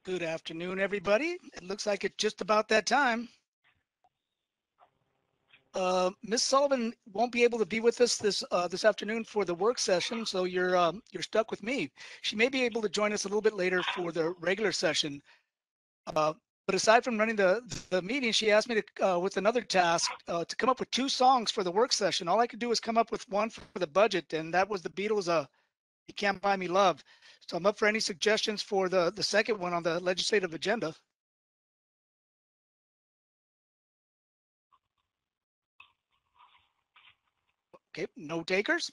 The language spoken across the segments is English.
Good afternoon, everybody. It looks like it's just about that time. Ms. Sullivan won't be able to be with us this afternoon for the work session, so you're stuck with me. She may be able to join us a little bit later for the regular session. But aside from running the meeting, she asked me to with another task to come up with 2 songs for the work session. All I could do was come up with one for the budget, and that was the Beatles' "You Can't Buy Me Love." So I'm up for any suggestions for the second one on the legislative agenda. Okay, no takers.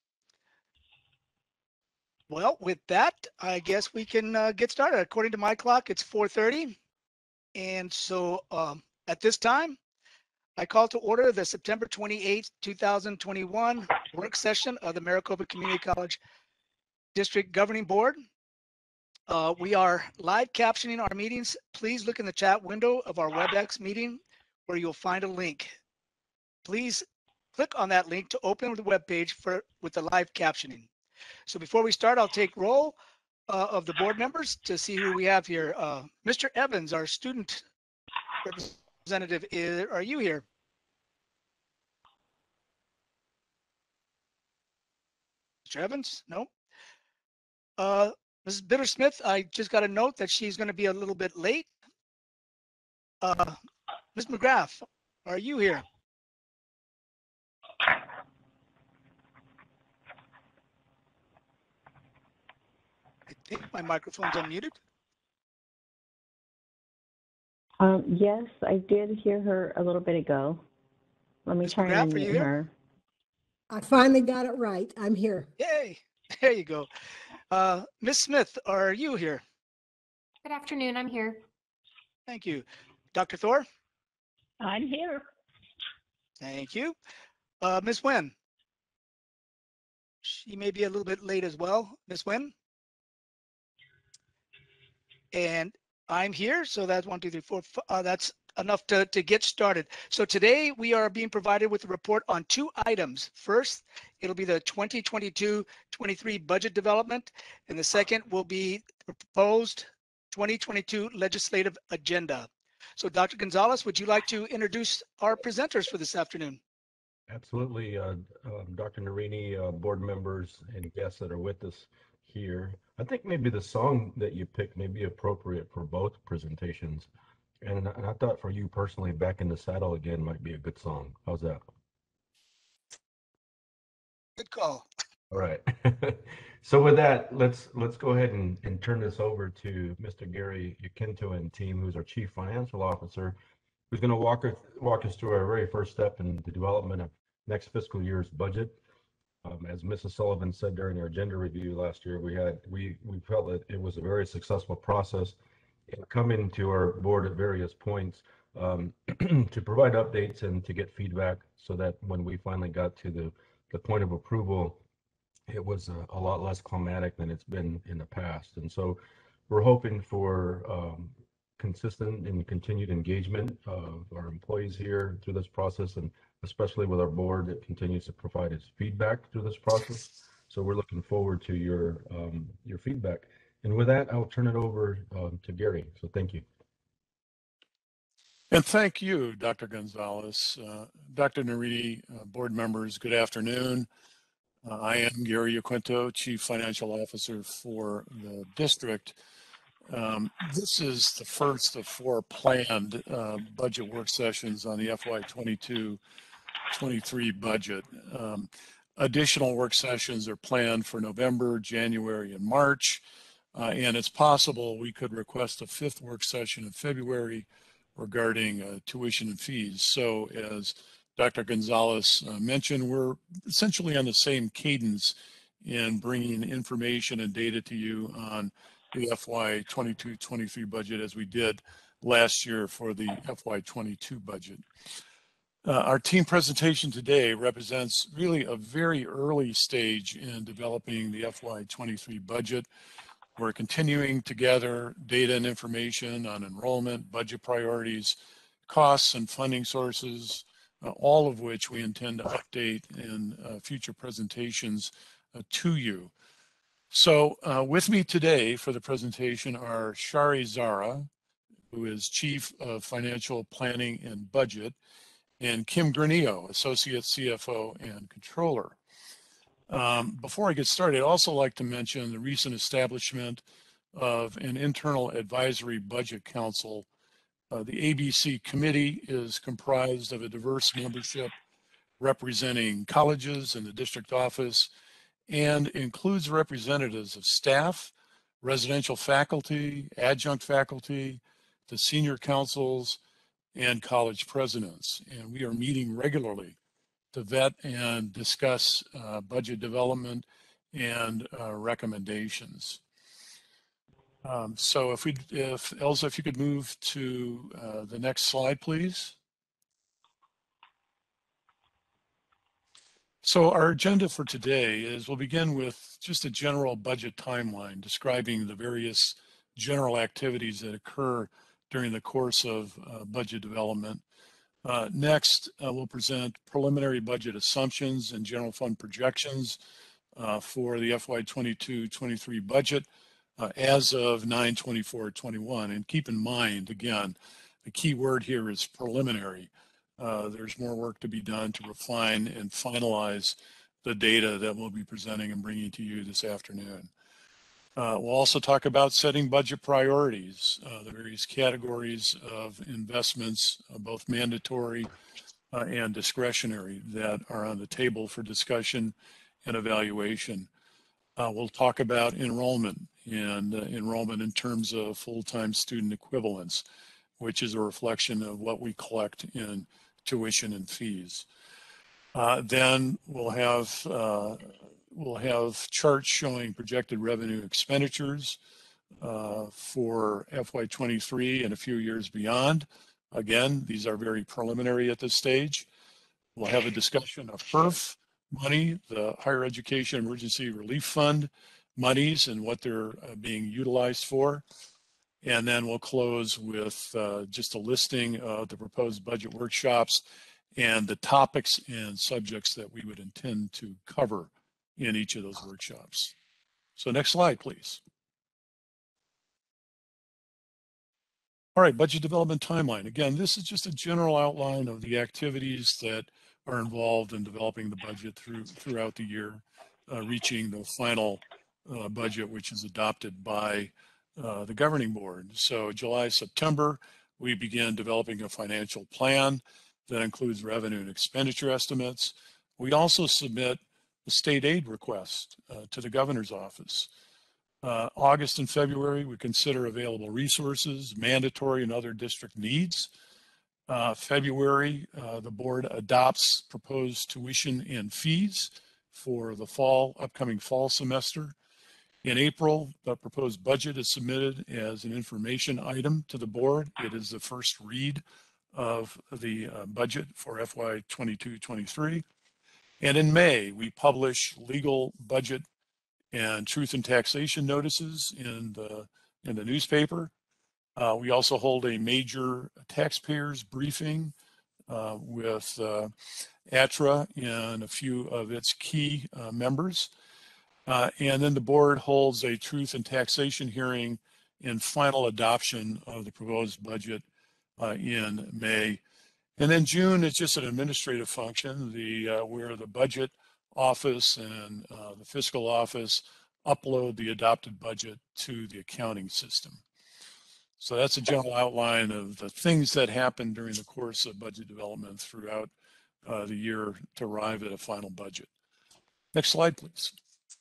Well, with that, I guess we can get started. According to my clock, it's 4:30. And so at this time, I call to order the September 28th, 2021 work session of the Maricopa Community College District Governing Board. We are live captioning our meetings. Please look in the chat window of our Webex meeting where you'll find a link. Please click on that link to open the web page with the live captioning. So before we start, I'll take roll of the board members to see who we have here. Mr. Evans, our student representative, are you here? Mr. Evans? No. Mrs. Bittersmith, I just got a note that she's going to be a little bit late. Ms. McGrath, are you here? I think my microphone's unmuted. Yes, I did hear her a little bit ago. Let me try and unmute her. I finally got it right. I'm here. Yay! There you go. Ms. Smith, are you here? Good afternoon. I'm here. Thank you. Dr. Thor? I'm here. Thank you. Ms. Nguyen? She may be a little bit late as well. Ms. Nguyen? And I'm here, so that's 1, 2, 3, 4. That's enough to get started. So today we are being provided with a report on 2 items. First, it'll be the 2022-23 budget development, and the second will be the proposed 2022 legislative agenda. So Dr. Gonzalez, would you like to introduce our presenters for this afternoon? Absolutely. Dr. Narini, board members and guests that are with us here. I think maybe the song that you picked may be appropriate for both presentations. And I thought for you personally, Back in the Saddle Again might be a good song. How's that? Good call. All right. So with that, let's go ahead and turn this over to Mr. Gary Yaquinto and team, who's our Chief Financial Officer, who's going to walk us through our very first step in the development of next fiscal year's budget. As Mrs. Sullivan said during our agenda review last year, we felt that it was a very successful process in coming to our board at various points to provide updates and to get feedback, so that when we finally got to the point of approval, it was a lot less climatic than it's been in the past. And so we're hoping for consistent and continued engagement of our employees here through this process, and especially with our board that continues to provide its feedback through this process. So we're looking forward to your feedback. And with that, I'll turn it over to Gary. So thank you. And thank you, Dr. Gonzalez. Dr. Narini, board members, good afternoon. I am Gary Yaquinto, Chief Financial Officer for the district. This is the first of 4 planned budget work sessions on the FY22-23 budget. Additional work sessions are planned for November, January, and March, and it's possible we could request a 5th work session in February regarding tuition and fees. So as Dr. Gonzalez mentioned, we're essentially on the same cadence in bringing information and data to you on the FY22-23 budget as we did last year for the FY22 budget. Our team presentation today represents really a very early stage in developing the FY23 budget. We're continuing to gather data and information on enrollment, budget priorities, costs and funding sources, all of which we intend to update in future presentations to you. So with me today for the presentation are Shari Zara, who is Chief of Financial Planning and Budget, and Kim Granillo, Associate CFO and Controller. Before I get started, I'd also like to mention the recent establishment of an internal advisory budget council. The ABC committee is comprised of a diverse membership representing colleges and the district office, and includes representatives of staff, residential faculty, adjunct faculty, the senior councils, and college presidents. And we are meeting regularly to vet and discuss budget development and recommendations. So if Elsa, if you could move to the next slide, please. So our agenda for today is we'll begin with just a general budget timeline describing the various general activities that occur during the course of budget development. Next, we'll present preliminary budget assumptions and general fund projections for the FY22-23 budget as of 9/24/21. And keep in mind, again, the key word here is preliminary. There's more work to be done to refine and finalize the data that we'll be presenting and bringing to you this afternoon. We'll also talk about setting budget priorities, the various categories of investments, both mandatory and discretionary, that are on the table for discussion and evaluation. We'll talk about enrollment and enrollment in terms of full-time student equivalents, which is a reflection of what we collect in tuition and fees. Then we'll have charts showing projected revenue expenditures for FY23 and a few years beyond. Again, these are very preliminary at this stage. We'll have a discussion of HERF money, the Higher Education Emergency Relief Fund monies, and what they're being utilized for. And then we'll close with just a listing of the proposed budget workshops and the topics and subjects that we would intend to cover in each of those workshops. So next slide, please. All right, budget development timeline. Again, this is just a general outline of the activities that are involved in developing the budget throughout the year, reaching the final budget, which is adopted by the governing board. So July, September, we began developing a financial plan that includes revenue and expenditure estimates. We also submit a state aid request to the governor's office. August and February, we consider available resources, mandatory and other district needs. February, the board adopts proposed tuition and fees for the upcoming fall semester. In April, the proposed budget is submitted as an information item to the board. It is the first read of the budget for FY22-23. And in May, we publish legal budget and truth and taxation notices in the newspaper. We also hold a major taxpayers briefing with ATRA and a few of its key members. And then the board holds a truth and taxation hearing and final adoption of the proposed budget in May. And then June is just an administrative function, where the budget office and the fiscal office upload the adopted budget to the accounting system. So that's a general outline of the things that happen during the course of budget development throughout the year to arrive at a final budget. Next slide, please.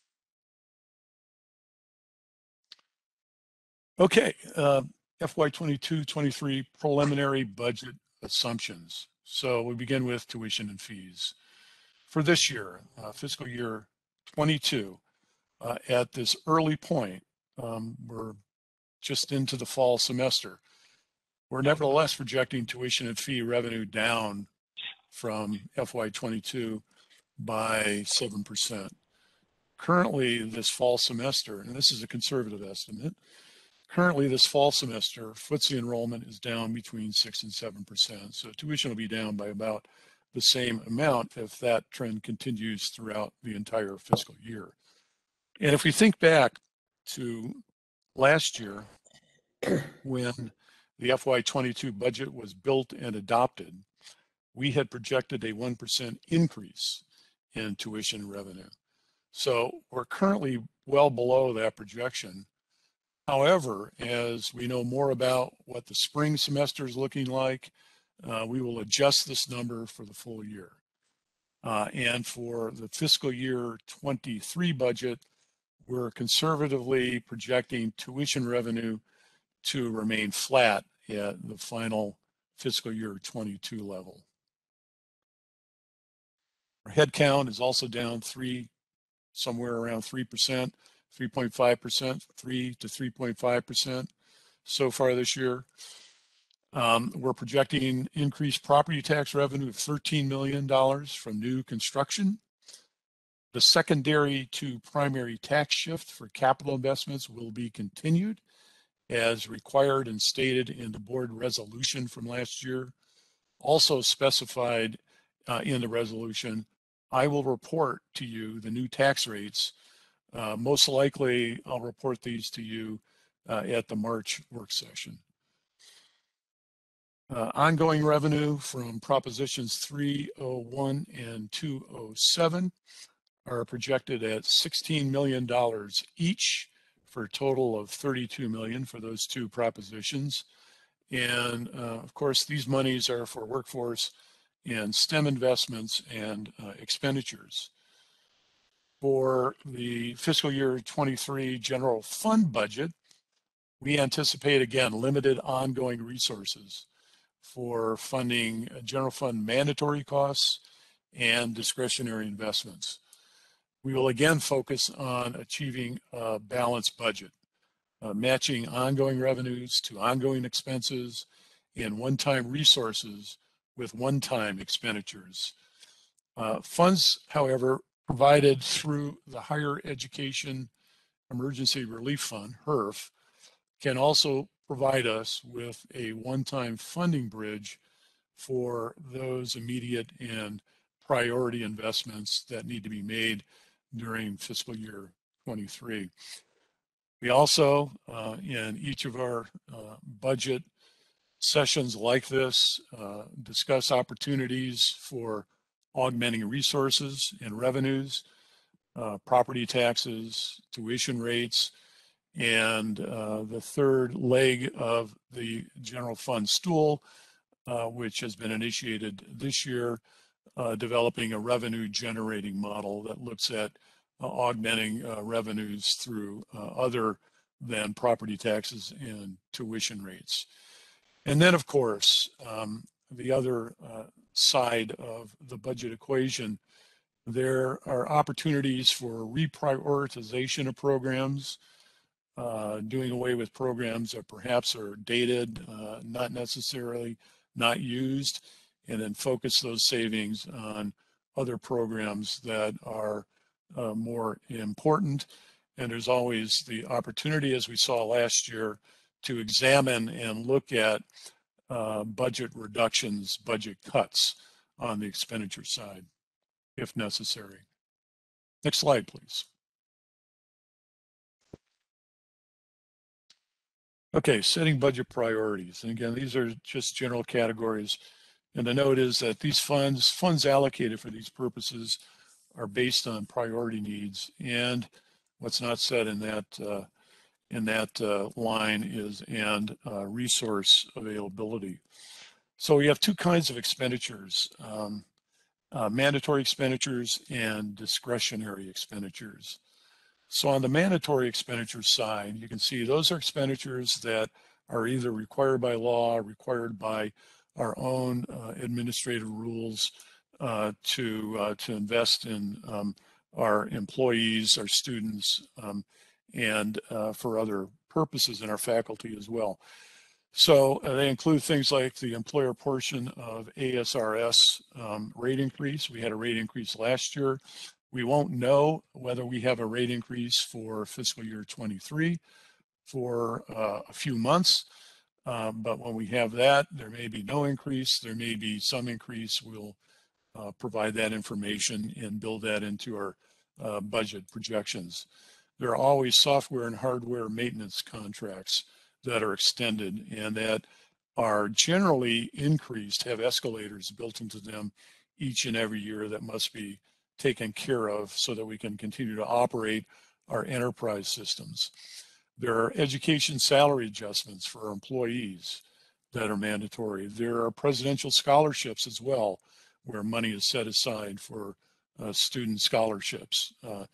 Okay, FY22-23 preliminary budget assumptions. So we begin with tuition and fees. For this year, fiscal year 22, at this early point, we're just into the fall semester. We're nevertheless projecting tuition and fee revenue down from FY22 by 7%. Currently, this fall semester, and this is a conservative estimate, currently this fall semester, FTSE enrollment is down between 6 and 7%. So tuition will be down by about the same amount if that trend continues throughout the entire fiscal year. And if we think back to last year, when the FY22 budget was built and adopted, we had projected a 1% increase in tuition revenue. So we're currently well below that projection. However, as we know more about what the spring semester is looking like, we will adjust this number for the full year. And for the fiscal year 23 budget, we're conservatively projecting tuition revenue to remain flat at the final fiscal year 22 level. Our head count is also down somewhere around 3%, 3.5%, 3 to 3.5% so far this year. We're projecting increased property tax revenue of $13 million from new construction. The secondary to primary tax shift for capital investments will be continued as required and stated in the board resolution from last year. Also specified in the resolution, I will report to you the new tax rates. Most likely, I'll report these to you at the March work session. Ongoing revenue from propositions 301 and 207 are projected at $16 million each, for a total of $32 million for those two propositions. And of course, these monies are for workforce and STEM investments and expenditures. For the fiscal year 23 general fund budget, we anticipate, again, limited ongoing resources for funding general fund mandatory costs and discretionary investments. We will again focus on achieving a balanced budget, matching ongoing revenues to ongoing expenses and one-time resources with one-time expenditures. Funds, however, provided through the Higher Education Emergency Relief Fund, HERF, can also provide us with a one-time funding bridge for those immediate and priority investments that need to be made during fiscal year 23. We also, in each of our budget sessions like this, discuss opportunities for augmenting resources and revenues, property taxes, tuition rates, and the third leg of the general fund stool, which has been initiated this year, developing a revenue generating model that looks at augmenting revenues through other than property taxes and tuition rates. And then, of course, the other side of the budget equation, there are opportunities for reprioritization of programs, doing away with programs that perhaps are dated, not necessarily not used, and then focus those savings on other programs that are more important. And there's always the opportunity, as we saw last year, to examine and look at budget reductions, budget cuts on the expenditure side, if necessary. Next slide, please. Okay, setting budget priorities. And again, these are just general categories. And the note is that these funds allocated for these purposes are based on priority needs. And what's not said in that line is resource availability. So we have two kinds of expenditures, mandatory expenditures and discretionary expenditures. So on the mandatory expenditure side, you can see those are expenditures that are either required by law, required by our own administrative rules to invest in our employees, our students, and for other purposes in our faculty as well. So they include things like the employer portion of ASRS rate increase. We had a rate increase last year. We won't know whether we have a rate increase for fiscal year 23 for a few months. But when we have that, there may be no increase, there may be some increase. We'll provide that information and build that into our budget projections. there are always software and hardware maintenance contracts that are extended and that are generally increased, have escalators built into them each and every year that must be taken care of so that we can continue to operate our enterprise systems. There are education salary adjustments for our employees that are mandatory. There are presidential scholarships as well, where money is set aside for student scholarships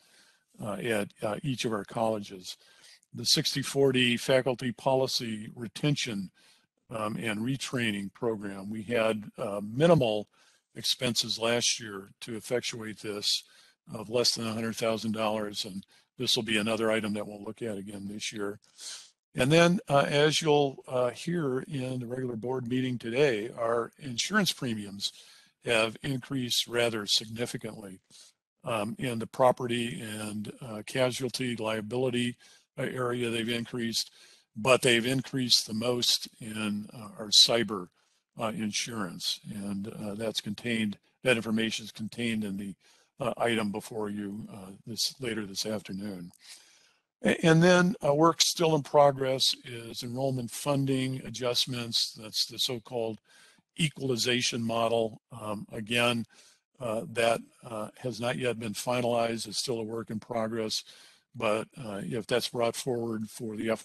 at each of our colleges. The 60/40 faculty policy retention and retraining program. We had minimal expenses last year to effectuate this of less than $100,000, and this will be another item that we'll look at again this year. And then as you'll hear in the regular board meeting today, our insurance premiums have increased rather significantly in the property and casualty liability area. They've increased, but they've increased the most in our cyber insurance, and that's contained. That information is contained in the item before you later this afternoon. And then work still in progress is enrollment funding adjustments. That's the so-called equalization model. Again, that has not yet been finalized. It's still a work in progress. But if that's brought forward for the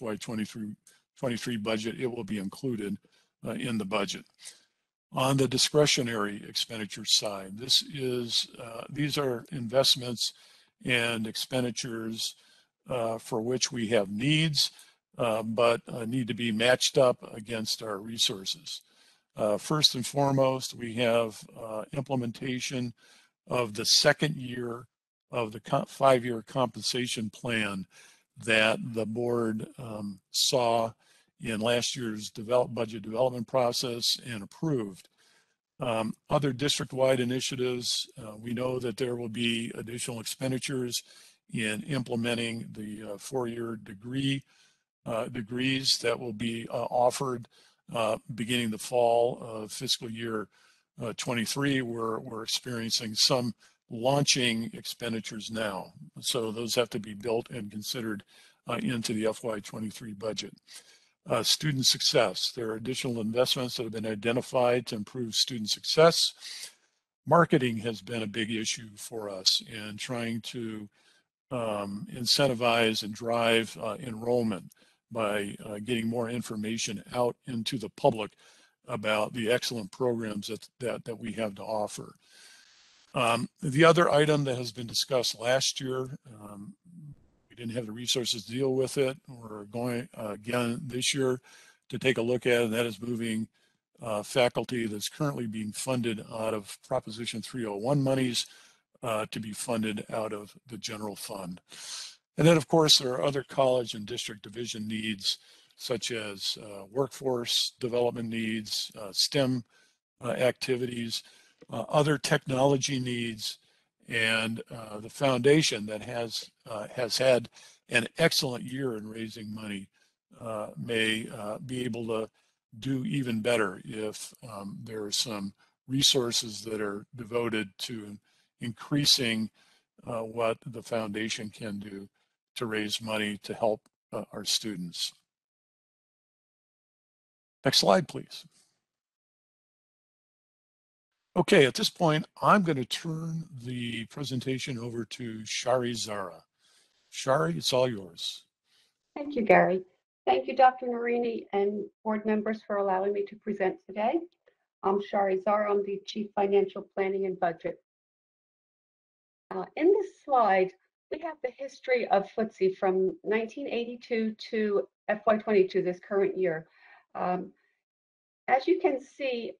FY23 budget, it will be included in the budget. On the discretionary expenditure side, these are investments and expenditures for which we have needs, but need to be matched up against our resources. First and foremost, we have implementation of the second year of the 5-year compensation plan that the board saw in last year's budget development process and approved. Other district-wide initiatives, we know that there will be additional expenditures in implementing the 4-year degrees that will be offered beginning the fall of fiscal year 23. We're experiencing some launching expenditures now. So those have to be built and considered into the FY23 budget. Student success. There are additional investments that have been identified to improve student success. Marketing has been a big issue for us in trying to incentivize and drive enrollment by getting more information out into the public about the excellent programs that we have to offer. The other item that has been discussed last year, we didn't have the resources to deal with it. We're going again this year to take a look at it, and that is moving faculty that's currently being funded out of Proposition 301 monies to be funded out of the general fund. And then, of course, there are other college and district division needs, such as workforce development needs, STEM activities, other technology needs, and the foundation that has had an excellent year in raising money may be able to do even better if there are some resources that are devoted to increasing what the foundation can do to raise money to help our students. Next slide, please. Okay, at this point, I'm going to turn the presentation over to Shari Zara. Shari, it's all yours. Thank you, Gary. Thank you, Dr. Narini and board members for allowing me to present today. I'm Shari Zara. I'm the Chief Financial Planning and Budget. In this slide, we have the history of FTSE from 1982 to FY22, this current year. As you can see,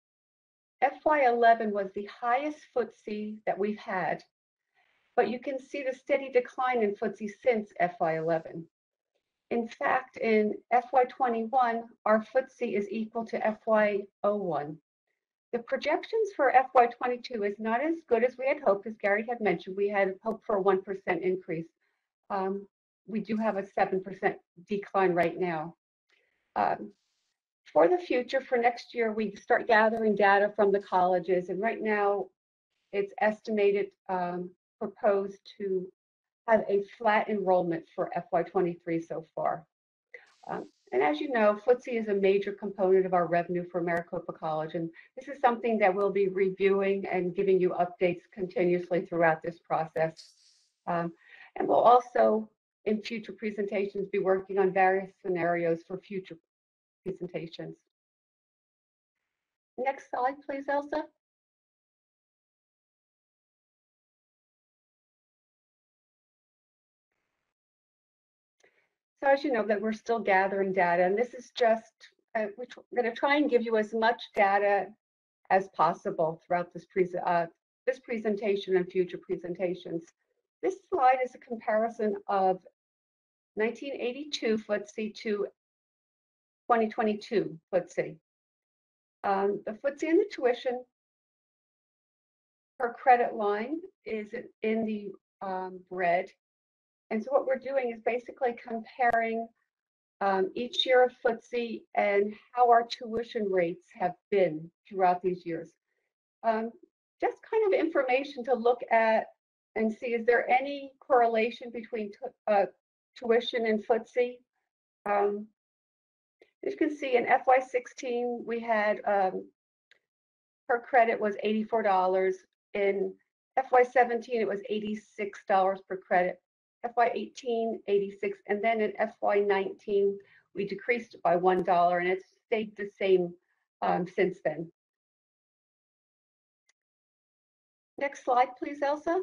FY11 was the highest FTSE that we've had, but you can see the steady decline in FTSE since FY11. In fact, in FY21, our FTSE is equal to FY01. The projections for FY22 is not as good as we had hoped, as Gary had mentioned. We had hoped for a 1% increase. We do have a 7% decline right now. For the future, for next year, we start gathering data from the colleges, and right now it's estimated, proposed to have a flat enrollment for FY23 so far. And as you know, FTSE is a major component of our revenue for Maricopa College, and this is something that we'll be reviewing and giving you updates continuously throughout this process. And we'll also, in future presentations, be working on various scenarios for future presentations. Next slide, please, Elsa. So as you know, that we're still gathering data, and this is just, we're going to try and give you as much data as possible throughout this presentation and future presentations. This slide is a comparison of 1982 FTSE to 2022 FTSE. The FTSE and the tuition per credit line is in the red. And so what we're doing is basically comparing each year of FTSE and how our tuition rates have been throughout these years. Just kind of information to look at and see, is there any correlation between tuition and FTSE? As you can see, in FY16, we had per credit was $84. In FY17, it was $86 per credit. FY18, 86, and then in FY19, we decreased it by $1, and it's stayed the same since then. Next slide, please, Elsa.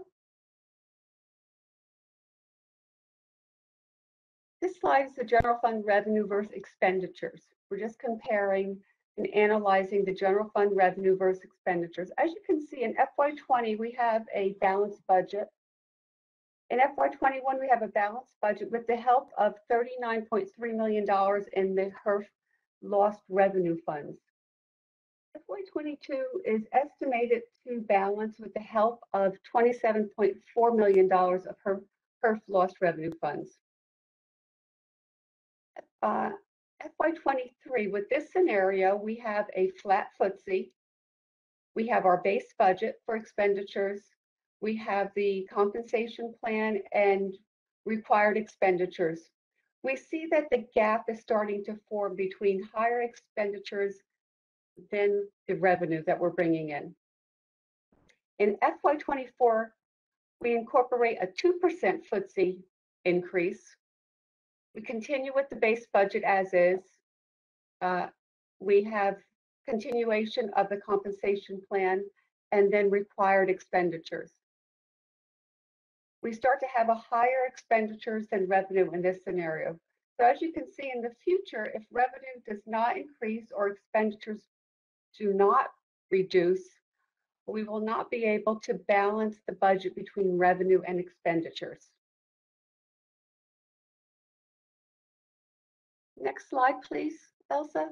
This slide is the general fund revenue versus expenditures. We're just comparing and analyzing the general fund revenue versus expenditures. As you can see, in FY20, we have a balanced budget. In FY21, we have a balanced budget with the help of $39.3 million in the HERF lost revenue funds. FY22 is estimated to balance with the help of $27.4 million of HERF lost revenue funds. FY23, with this scenario, we have a flat FTSE. We have our base budget for expenditures. We have the compensation plan and required expenditures. We see that the gap is starting to form between higher expenditures than the revenue that we're bringing in. In FY24, we incorporate a 2% FTSE increase. We continue with the base budget as is. We have continuation of the compensation plan and then required expenditures. We start to have a higher expenditures than revenue in this scenario. So as you can see in the future, if revenue does not increase or expenditures do not reduce, we will not be able to balance the budget between revenue and expenditures. Next slide, please, Elsa.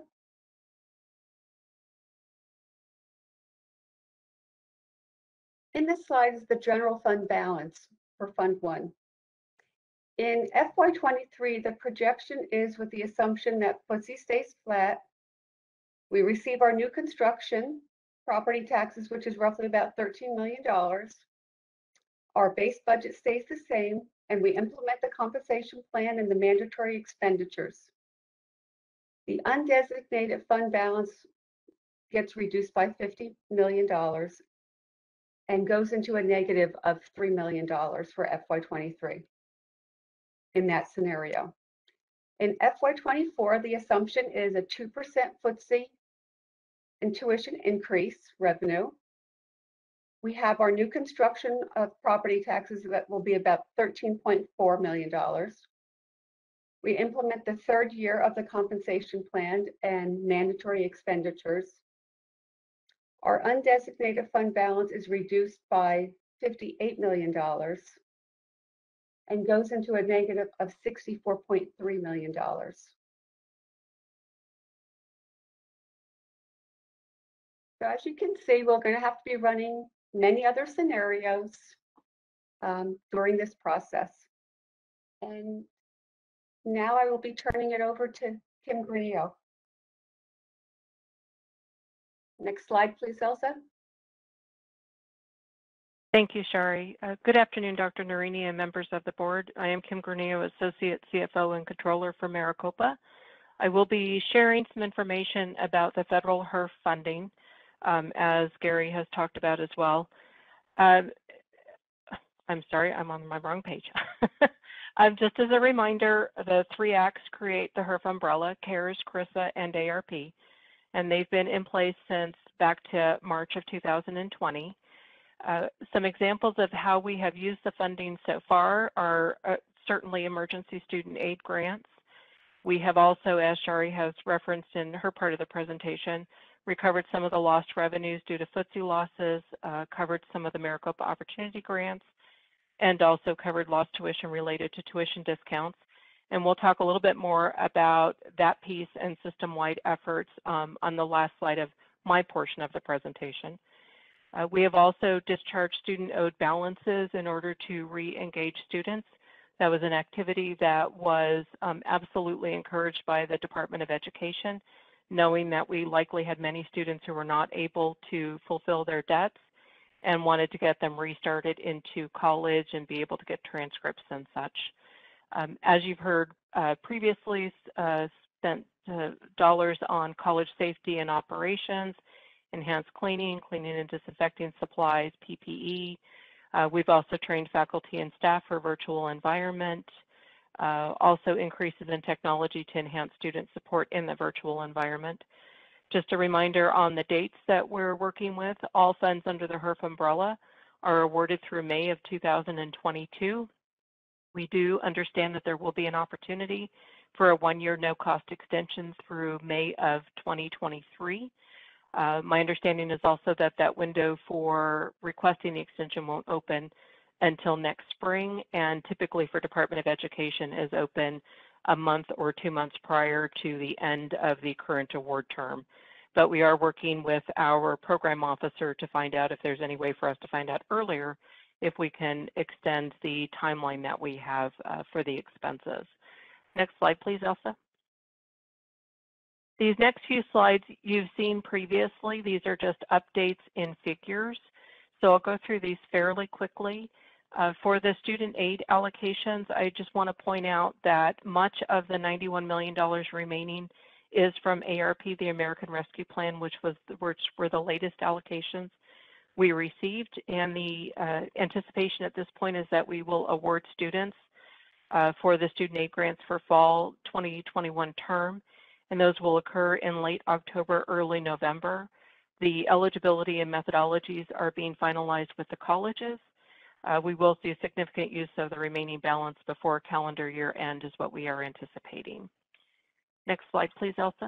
In this slide is the general fund balance for Fund 1. In FY23, the projection is with the assumption that FTSE stays flat. We receive our new construction property taxes, which is roughly about $13 million. Our base budget stays the same, and we implement the compensation plan and the mandatory expenditures. The undesignated fund balance gets reduced by $50 million and goes into a negative of $3 million for FY23 in that scenario. In FY24, the assumption is a 2% FTSE and tuition increase revenue. We have our new construction of property taxes that will be about $13.4 million. We implement the third year of the compensation plan and mandatory expenditures. Our undesignated fund balance is reduced by $58 million and goes into a negative of $64.3 million. So as you can see, we're going to have to be running many other scenarios during this process. And now I will be turning it over to Kim Granillo. Next slide, please, Elsa. Thank you, Shari. Good afternoon, Dr. Narini and members of the board. I am Kim Granillo, Associate CFO and Controller for Maricopa. I will be sharing some information about the federal HERF funding, as Gary has talked about as well. I'm sorry, I'm on my wrong page. Just as a reminder, the 3 acts create the HERF umbrella: CARES, CRISA, and ARP, and they've been in place since back to March of 2020. Some examples of how we have used the funding so far are certainly emergency student aid grants. We have also, as Shari has referenced in her part of the presentation, recovered some of the lost revenues due to FTSE losses, covered some of the Maricopa Opportunity Grants, and also covered lost tuition related to tuition discounts. And we'll talk a little bit more about that piece and system-wide efforts on the last slide of my portion of the presentation. We have also discharged student owed balances in order to re-engage students. That was an activity that was absolutely encouraged by the Department of Education, knowing that we likely had many students who were not able to fulfill their debts and wanted to get them restarted into college and be able to get transcripts and such. As you've heard previously, spent dollars on college safety and operations, enhanced cleaning and disinfecting supplies, PPE. We've also trained faculty and staff for virtual environment, also increases in technology to enhance student support in the virtual environment. Just a reminder on the dates that we're working with, all funds under the HERF umbrella are awarded through May of 2022. We do understand that there will be an opportunity for a 1-year no-cost extension through May of 2023. My understanding is also that that window for requesting the extension won't open until next spring, and typically for Department of Education is open a month or 2 months prior to the end of the current award term. But we are working with our program officer to find out if there's any way for us to find out earlier if we can extend the timeline that we have for the expenses. Next slide, please, Elsa. These next few slides you've seen previously. These are just updates in figures. So I'll go through these fairly quickly. For the student aid allocations, I just want to point out that much of the $91 million remaining is from ARP, the American Rescue Plan, which were the latest allocations we received. And the anticipation at this point is that we will award students for the student aid grants for fall 2021 term. And those will occur in late October, early November. The eligibility and methodologies are being finalized with the colleges. We will see a significant use of the remaining balance before calendar year end is what we are anticipating. Next slide, please, Elsa.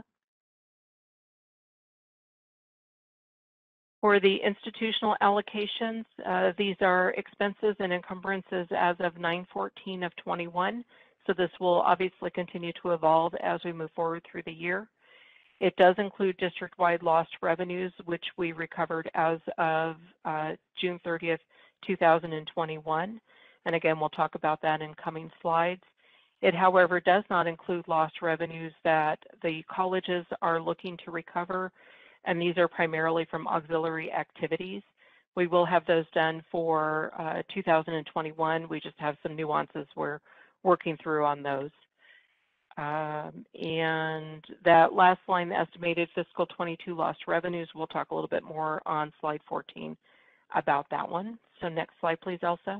For the institutional allocations, these are expenses and encumbrances as of 9/14 of 21. So this will obviously continue to evolve as we move forward through the year. It does include district-wide lost revenues, which we recovered as of June 30th, 2021. And again, we'll talk about that in coming slides. It, however, does not include lost revenues that the colleges are looking to recover, and these are primarily from auxiliary activities. We will have those done for 2021. We just have some nuances we're working through on those. And that last line, the estimated fiscal 22 lost revenues, we'll talk a little bit more on slide 14 about that one. So next slide, please, Elsa.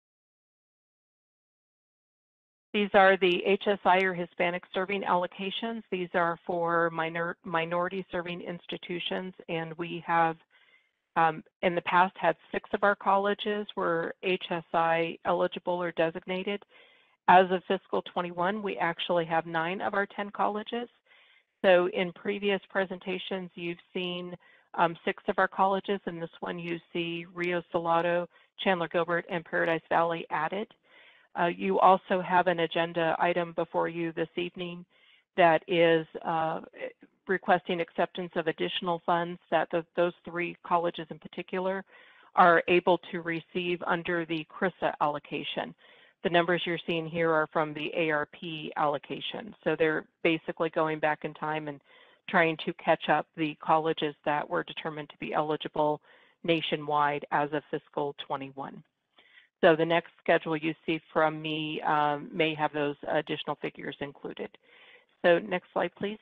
These are the HSI or Hispanic serving allocations. These are for minority serving institutions, and we have in the past had 6 of our colleges were HSI eligible or designated. As of fiscal 21, we actually have 9 of our 10 colleges. So in previous presentations, you've seen 6 of our colleges, and this one you see Rio Salado, Chandler Gilbert, and Paradise Valley added. You also have an agenda item before you this evening that is requesting acceptance of additional funds that those 3 colleges in particular are able to receive under the CRISA allocation. The numbers you're seeing here are from the ARP allocation. So they're basically going back in time and trying to catch up the colleges that were determined to be eligible nationwide as of fiscal 21. So the next schedule you see from me may have those additional figures included. So next slide, please.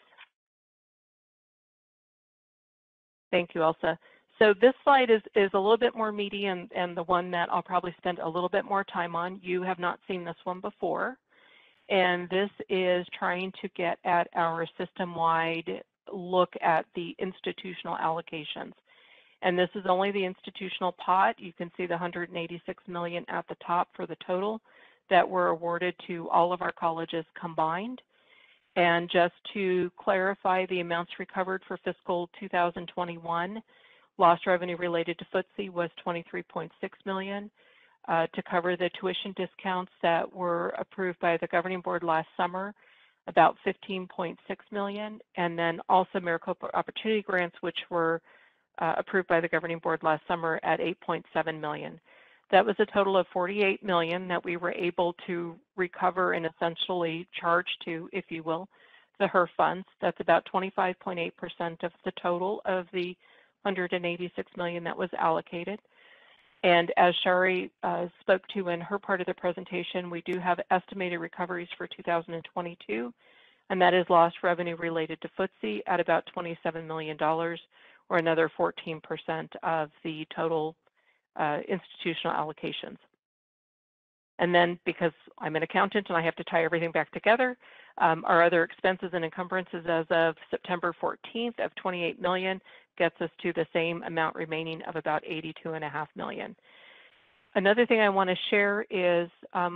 Thank you, Elsa. So this slide is a little bit more meaty and the one that I'll probably spend a little bit more time on. You have not seen this one before. And this is trying to get at our system-wide look at the institutional allocations. And this is only the institutional pot. You can see the $186 million at the top for the total that were awarded to all of our colleges combined. And just to clarify, the amounts recovered for fiscal 2021, lost revenue related to FTSE was $23.6 million. To cover the tuition discounts that were approved by the governing board last summer, about $15.6 million. And then also Maricopa Opportunity Grants, which were approved by the governing board last summer at $8.7 million. That was a total of $48 million that we were able to recover and essentially charge to, if you will, the HERF funds. That's about 25.8% of the total of the $186 million that was allocated. And as Shari spoke to in her part of the presentation, we do have estimated recoveries for 2022, and that is lost revenue related to FTSE at about $27 million, or another 14% of the total institutional allocations. And then, because I'm an accountant and I have to tie everything back together, our other expenses and encumbrances as of September 14th of $28 million gets us to the same amount remaining of about $82.5 million. Another thing I want to share is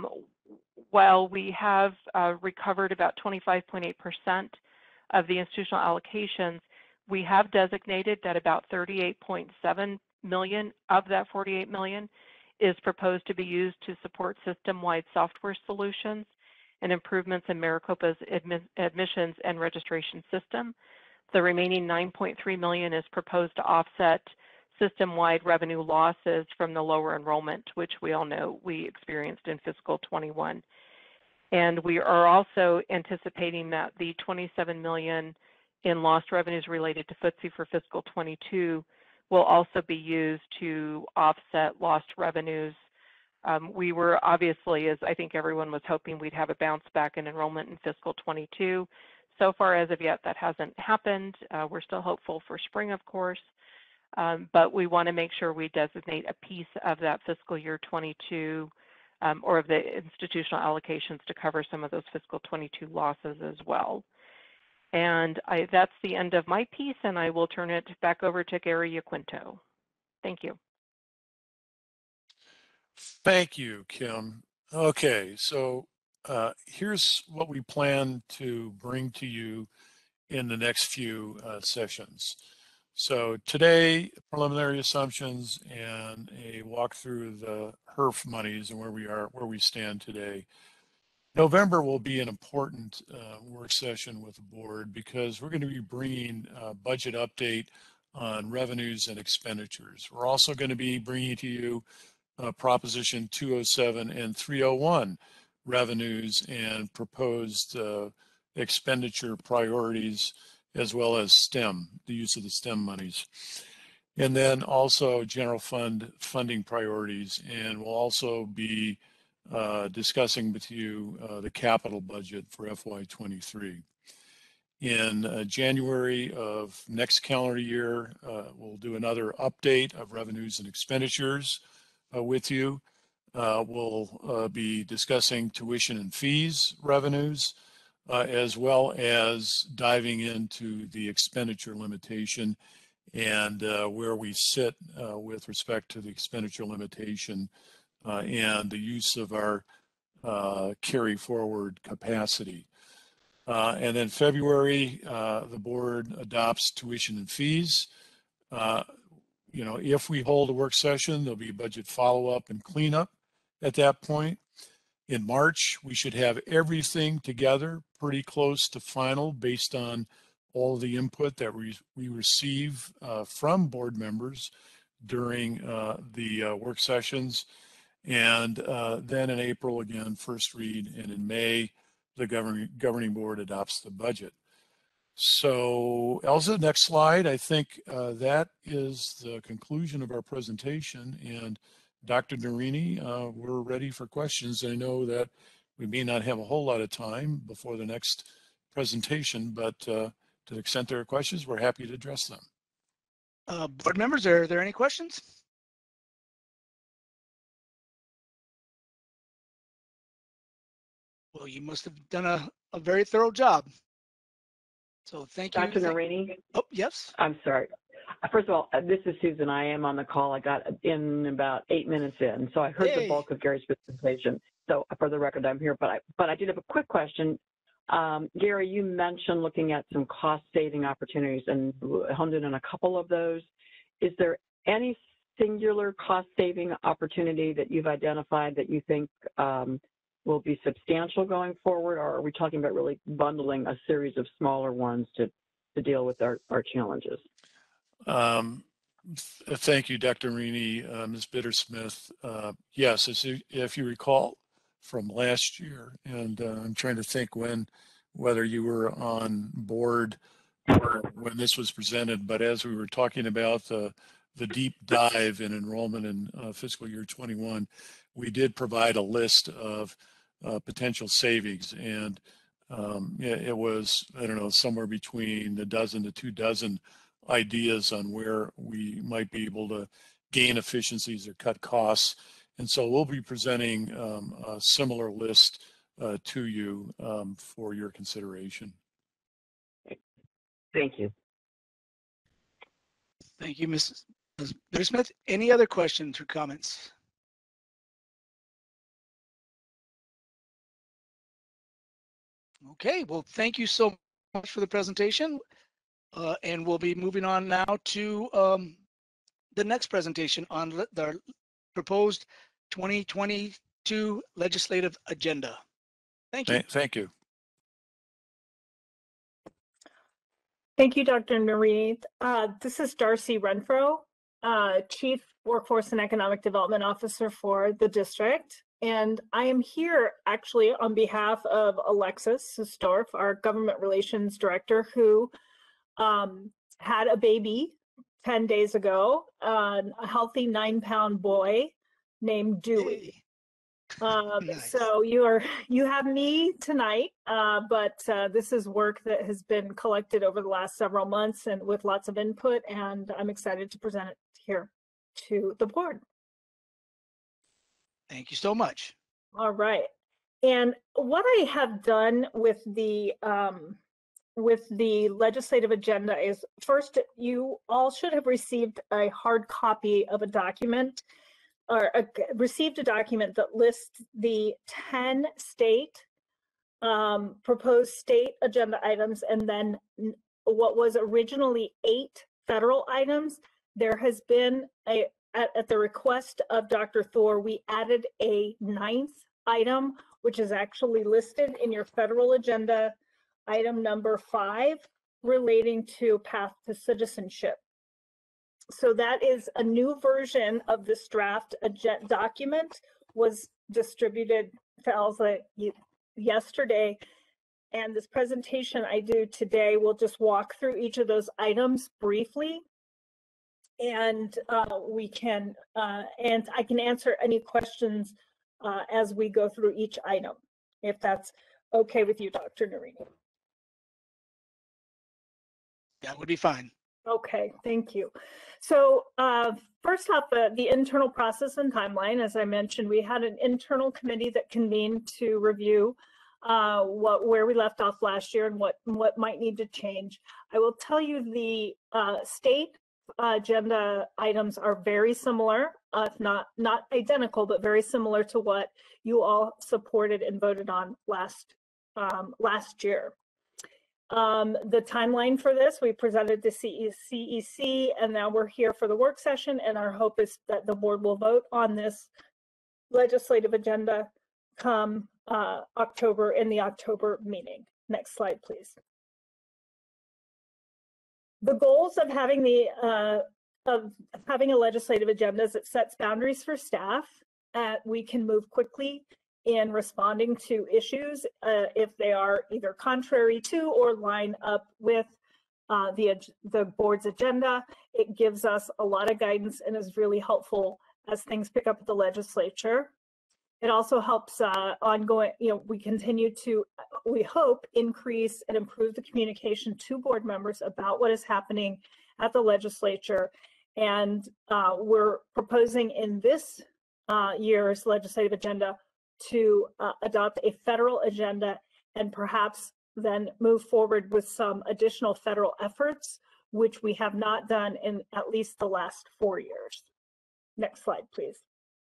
while we have recovered about 25.8% of the institutional allocations, we have designated that about $38.7 million of that $48 million is proposed to be used to support system-wide software solutions and improvements in Maricopa's admissions and registration system. The remaining $9.3 million is proposed to offset system-wide revenue losses from the lower enrollment, which we all know we experienced in fiscal 21. And we are also anticipating that the $27 million in lost revenues related to FTSE for fiscal 22 will also be used to offset lost revenues. We were obviously, as I think everyone was hoping, we'd have a bounce back in enrollment in fiscal 22. So far as of yet, that hasn't happened. We're still hopeful for spring, of course, but we want to make sure we designate a piece of that fiscal year 22 or of the institutional allocations to cover some of those fiscal 22 losses as well. And that's the end of my piece, and I will turn it back over to Gary Yaquinto. Thank you. Thank you, Kim. Okay, so here's what we plan to bring to you in the next few sessions. So today, preliminary assumptions and a walk through the HERF monies and where we stand today. November will be an important work session with the board because we're going to be bringing a budget update on revenues and expenditures. We're also going to be bringing to you Proposition 207 and 301 revenues and proposed expenditure priorities, as well as STEM, the use of the STEM monies. And then also general fund funding priorities. And we'll also be discussing with you the capital budget for FY23. In January of next calendar year, we'll do another update of revenues and expenditures with you. We'll be discussing tuition and fees revenues, as well as diving into the expenditure limitation and where we sit with respect to the expenditure limitation and the use of our carry forward capacity. And then February, the board adopts tuition and fees. You know, if we hold a work session, there'll be a budget follow-up and cleanup at that point. In March, we should have everything together pretty close to final based on all of the input that we receive from board members during the work sessions. And then in April, again, first read, and in May, the governing board adopts the budget. So Elsa, next slide. I think that is the conclusion of our presentation. And Dr. Narini, we're ready for questions. I know that we may not have a whole lot of time before the next presentation, but to the extent there are questions, we're happy to address them. Board members, are there any questions? Well, you must have done a very thorough job. So thank you. Dr. Narini? Oh, yes. I'm sorry. First of all, this is Susan. I am on the call. I got in about 8 minutes in, so I heard the bulk of Gary's presentation. So for the record, I'm here, but I did have a quick question. Gary, you mentioned looking at some cost-saving opportunities and honed in on a couple of those. Is there any singular cost-saving opportunity that you've identified that you think will be substantial going forward, or are we talking about really bundling a series of smaller ones to deal with our challenges? Thank you, Dr. Rini, Ms. Bittersmith. Yes, if you recall from last year, and I'm trying to think whether you were on board when this was presented, but as we were talking about the deep dive in enrollment in fiscal year 21, we did provide a list of potential savings, and it was, I don't know, somewhere between a dozen to 2 dozen ideas on where we might be able to gain efficiencies or cut costs. And so we'll be presenting a similar list to you for your consideration. Thank you. Thank you, Ms. Bittersmith. Any other questions or comments? Okay, well, thank you so much for the presentation. And we'll be moving on now to the next presentation on the proposed 2022 legislative agenda. Thank you. Thank you. Thank you, Dr. Narini. This is Darcy Renfro, Chief Workforce and Economic Development Officer for the district. And I am here actually on behalf of Alexis Sustorf, our Government Relations Director, who had a baby 10 days ago, a healthy 9-pound boy named Dewey. Nice. So you have me tonight, but this is work that has been collected over the last several months and with lots of input, and I'm excited to present it here to the board. Thank you so much. All right. And what I have done with the legislative agenda is, first, you all should have received a hard copy of a document, or received a document that lists the 10 proposed state agenda items, and then what was originally 8 federal items. There has been at the request of Dr. Thor, we added a 9th item, which is actually listed in your federal agenda, item number 5, relating to path to citizenship. So that is a new version of this draft document, was distributed to Elsa yesterday. And this presentation I do today will just walk through each of those items briefly. And and I can answer any questions as we go through each item, if that's okay with you, Dr. Narini. That would be fine. Okay, thank you. So first off, the internal process and timeline. As I mentioned, we had an internal committee that convened to review where we left off last year and what might need to change. I will tell you the state agenda items are very similar, if not identical, but very similar to what you all supported and voted on last year. The timeline for this, we presented to CEC, and now we're here for the work session, and our hope is that the board will vote on this legislative agenda come October, in the October meeting. Next slide, please. The goals of having a legislative agenda is it sets boundaries for staff. We can move quickly in responding to issues if they are either contrary to or line up with the board's agenda. It gives us a lot of guidance and is really helpful as things pick up at the legislature. It also helps ongoing, we continue to, we hope, increase and improve the communication to board members about what is happening at the legislature. And we're proposing in this year's legislative agenda to adopt a federal agenda and perhaps then move forward with some additional federal efforts, which we have not done in at least the last 4 years. Next slide, please.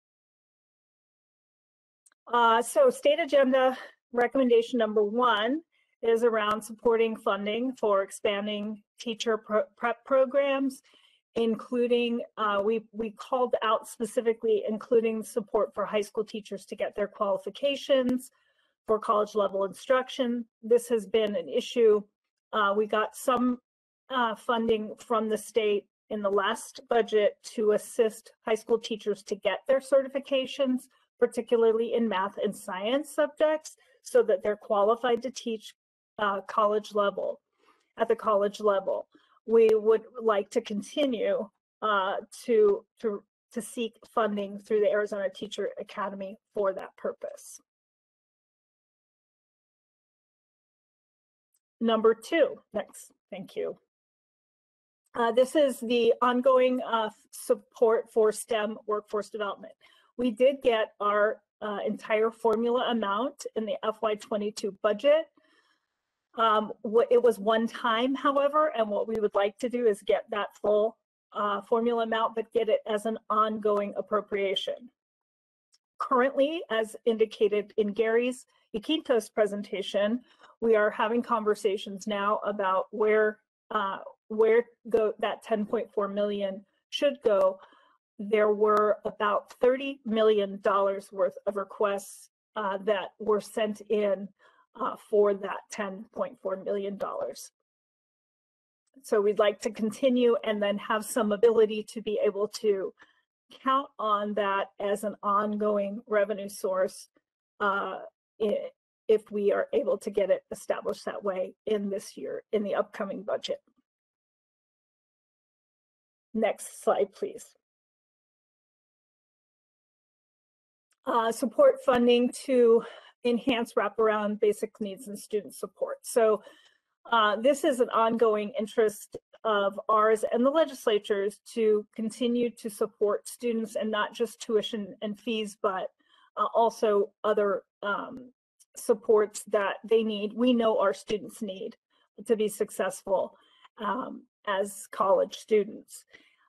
So state agenda recommendation number 1 is around supporting funding for expanding teacher prep programs, including, we called out specifically including support for high school teachers to get their qualifications for college level instruction. This has been an issue. We got some funding from the state in the last budget to assist high school teachers to get their certifications, particularly in math and science subjects, so that they're qualified to teach college level, at the college level. We would like to continue to seek funding through the Arizona Teacher Academy for that purpose. Number 2, next, thank you. This is the ongoing support for STEM workforce development. We did get our entire formula amount in the FY22 budget. It was one time, however, and what we would like to do is get that full formula amount, but get it as an ongoing appropriation. Currently, as indicated in Gary's Iquinto's presentation, we are having conversations now about where that 10.4 million should go. There were about $30 million worth of requests that were sent in for that $10.4 million. So we'd like to continue and then have some ability to be able to count on that as an ongoing revenue source if we are able to get it established that way in this year, in the upcoming budget. Next slide, please. Support funding to enhance wraparound basic needs and student support. So this is an ongoing interest of ours and the legislatures to continue to support students, and not just tuition and fees, but also other supports that they need. We know our students need to be successful as college students.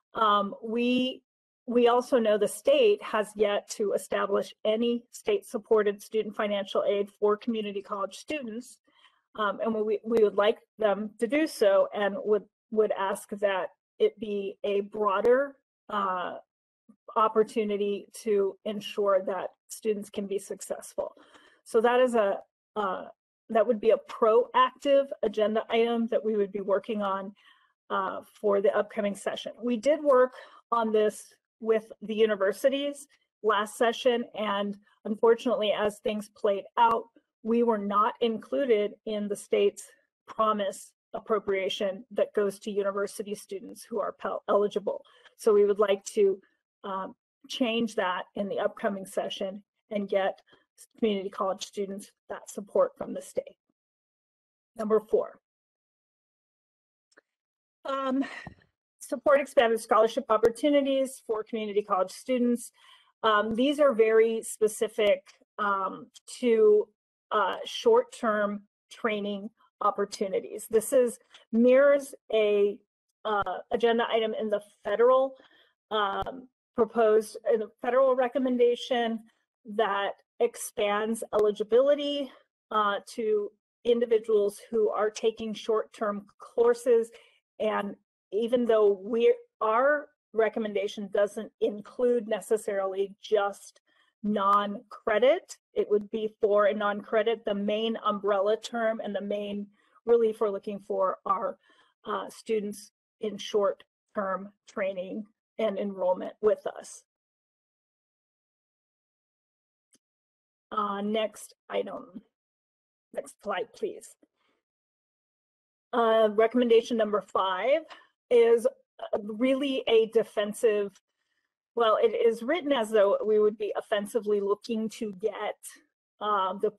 We also know the state has yet to establish any state-supported student financial aid for community college students, and we would like them to do so, and would ask that it be a broader opportunity to ensure that students can be successful. So that is that would be a proactive agenda item that we would be working on for the upcoming session. We did work on this with the universities last session, and unfortunately, as things played out, we were not included in the state's promise appropriation that goes to university students who are Pell eligible. So we would like to change that in the upcoming session and get community college students that support from the state. Number 4. Support expanded scholarship opportunities for community college students. These are very specific to short-term training opportunities. This mirrors a agenda item in the federal proposed in the federal recommendation that expands eligibility to individuals who are taking short-term courses. And even though our recommendation doesn't include necessarily just non-credit, it would be for a non-credit. The main umbrella term and the main relief we're looking for are students in short-term training and enrollment with us. Next item. Next slide, please. Recommendation number 5 is really a defensive, well, it is written as though we would be offensively looking to get the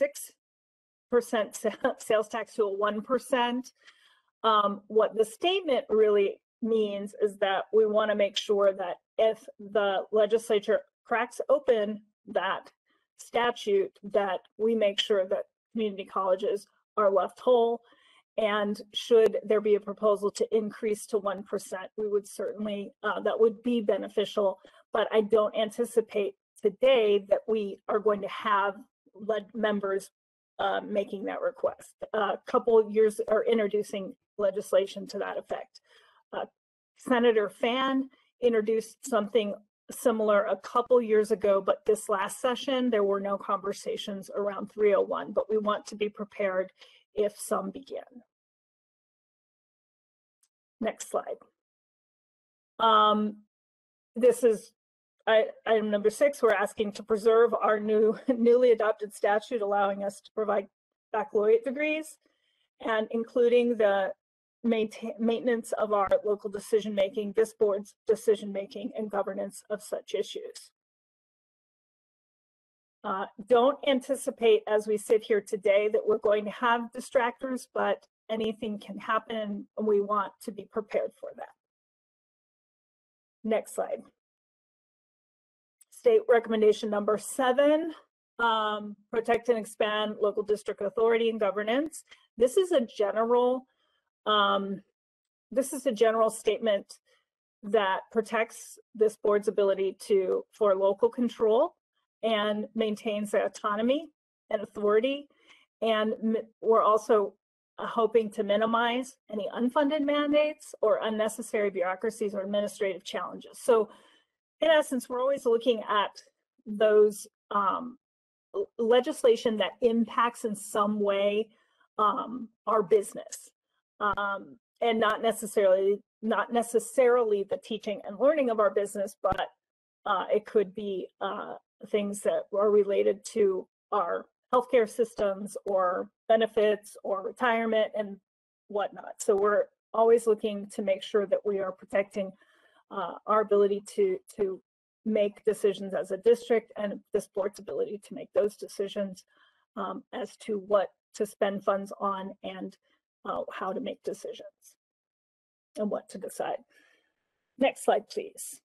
0.6% sales tax to a 1%. What the statement really means is that we want to make sure that if the legislature cracks open that statute, that we make sure that community colleges are left whole. And should there be a proposal to increase to 1%, we would certainly, that would be beneficial, but I don't anticipate today that we are going to have members making that request. A couple of years are introducing legislation to that effect. Senator Fan introduced something similar a couple years ago, but this last session, there were no conversations around 301, but we want to be prepared if some begin. Next slide. This is item number 6. We're asking to preserve our newly adopted statute allowing us to provide baccalaureate degrees, and including the maintenance of our local decision-making, this board's decision-making and governance of such issues. Don't anticipate as we sit here today that we're going to have distractors, but anything can happen and we want to be prepared for that. Next slide. State recommendation number 7, protect and expand local district authority and governance. This is a general statement that protects this board's ability for local control and maintains their autonomy and authority. And we're also hoping to minimize any unfunded mandates or unnecessary bureaucracies or administrative challenges. So in essence, we're always looking at those legislation that impacts in some way our business, and not necessarily the teaching and learning of our business, but it could be things that are related to our healthcare systems or benefits or retirement and whatnot. So we're always looking to make sure that we are protecting our ability to make decisions as a district and this board's ability to make those decisions as to what to spend funds on and how to make decisions and what to decide. Next slide, please.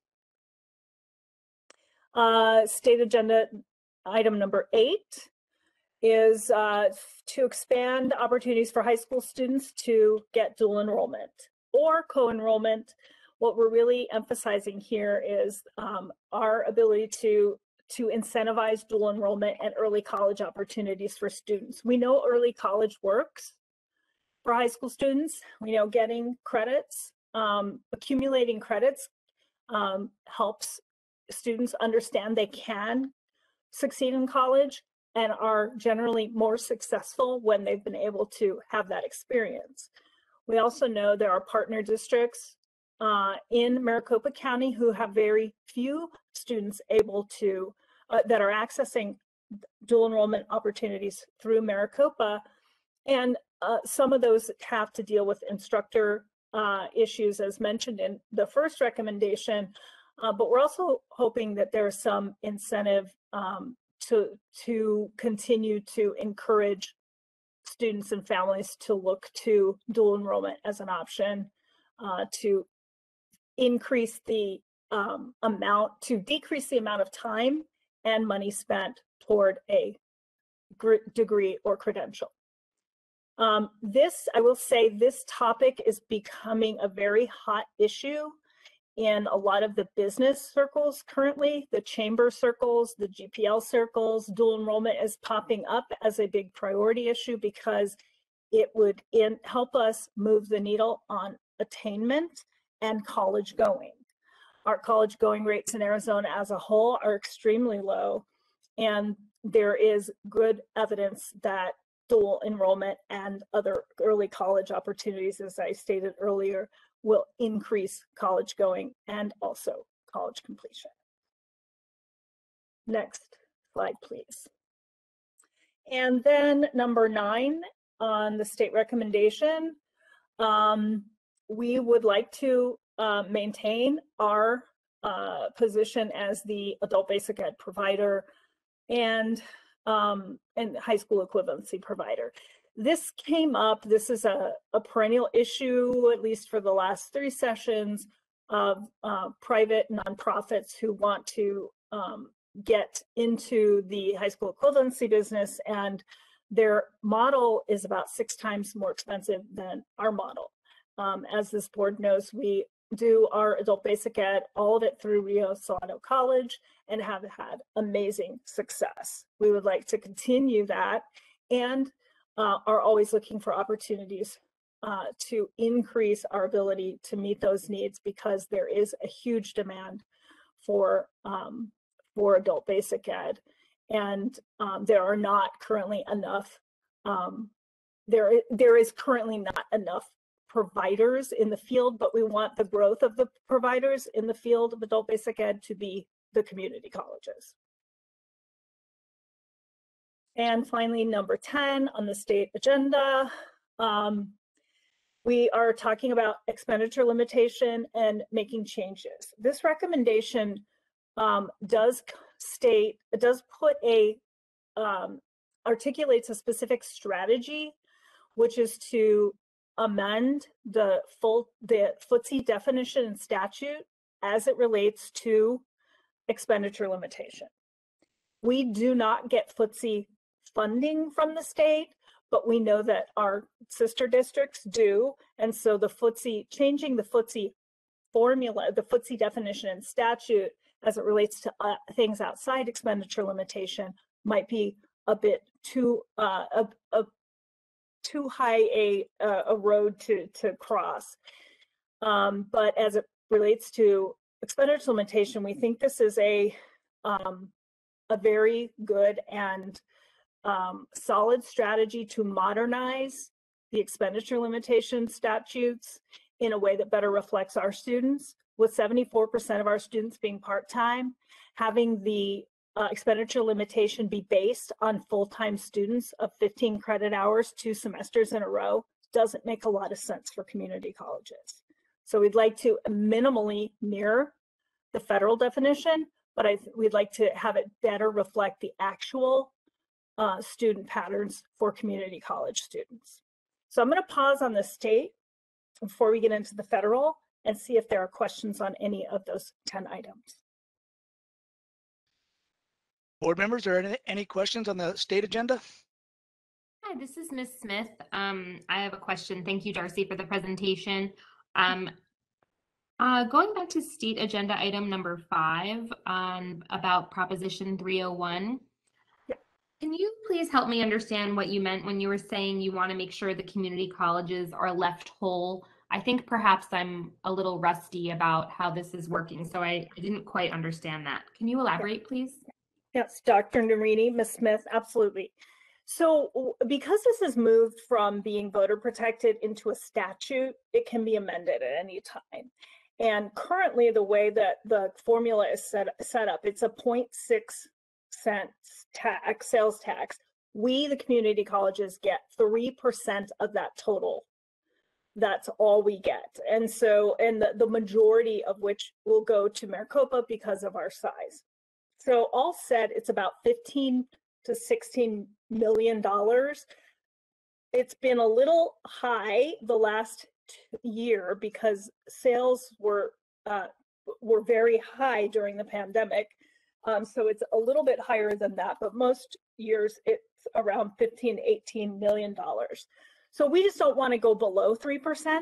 State agenda item number 8 is to expand opportunities for high school students to get dual enrollment or co-enrollment. What we're really emphasizing here is our ability to incentivize dual enrollment and early college opportunities for students. We know early college works for high school students. We know getting credits, accumulating credits helps students understand they can succeed in college and are generally more successful when they've been able to have that experience. We also know there are partner districts in Maricopa County who have very few students able to, that are accessing dual enrollment opportunities through Maricopa. And some of those have to deal with instructor issues as mentioned in the first recommendation, but we're also hoping that there's some incentive to continue to encourage students and families to look to dual enrollment as an option to increase the decrease the amount of time and money spent toward a degree or credential. I will say this topic is becoming a very hot issue in a lot of the business circles currently, the chamber circles, the GPL circles. Dual enrollment is popping up as a big priority issue because it would help us move the needle on attainment and college going. Our college going rates in Arizona as a whole are extremely low, and there is good evidence that dual enrollment and other early college opportunities, as I stated earlier, will increase college going and also college completion. Next slide, please. And then number 9 on the state recommendation, we would like to maintain our position as the adult basic ed provider and high school equivalency provider. This came up, this is a perennial issue, at least for the last 3 sessions, of private nonprofits who want to get into the high school equivalency business, and their model is about 6 times more expensive than our model. As this board knows, we do our adult basic ed, all of it through Rio Salado College, and have had amazing success. We would like to continue that and are always looking for opportunities to increase our ability to meet those needs, because there is a huge demand for adult basic ed, and there are not currently enough. There is currently not enough providers in the field, but we want the growth of the providers in the field of adult basic ed to be the community colleges. And finally, number 10 on the state agenda, we are talking about expenditure limitation and making changes. This recommendation does put articulates a specific strategy, which is to amend the FTSE definition and statute as it relates to expenditure limitation. We do not get FTSE funding from the state, but we know that our sister districts do, and so changing the FTSE formula, the FTSE definition and statute as it relates to things outside expenditure limitation might be a bit too high a road to cross. But as it relates to expenditure limitation, we think this is a very good and solid strategy to modernize the expenditure limitation statutes in a way that better reflects our students. With 74% of our students being part-time, having the expenditure limitation be based on full-time students of 15 credit hours 2 semesters in a row doesn't make a lot of sense for community colleges. So we'd like to minimally mirror the federal definition, but we'd like to have it better reflect the actual student patterns for community college students. So I'm going to pause on the state before we get into the federal and see if there are questions on any of those 10 items. Board members, are there any questions on the state agenda? Hi, this is Ms. Smith. I have a question. Thank you, Darcy, for the presentation. Going back to state agenda item number 5 about Proposition 301. Yeah. Can you please help me understand what you meant when you were saying you want to make sure the community colleges are left whole? I think perhaps I'm a little rusty about how this is working, so I didn't quite understand that. Can you elaborate, please? Yes, Dr. Narini, Ms. Smith, absolutely. So because this has moved from being voter protected into a statute, it can be amended at any time. And currently the way that the formula is set up, it's a 0.6 cents tax, sales tax. We, the community colleges, get 3% of that total. That's all we get. And so, and the majority of which will go to Maricopa because of our size. So all said, it's about $15 to $16 million. It's been a little high the last year because sales were very high during the pandemic. So it's a little bit higher than that, but most years it's around $15, $18 million. So we just don't want to go below 3%.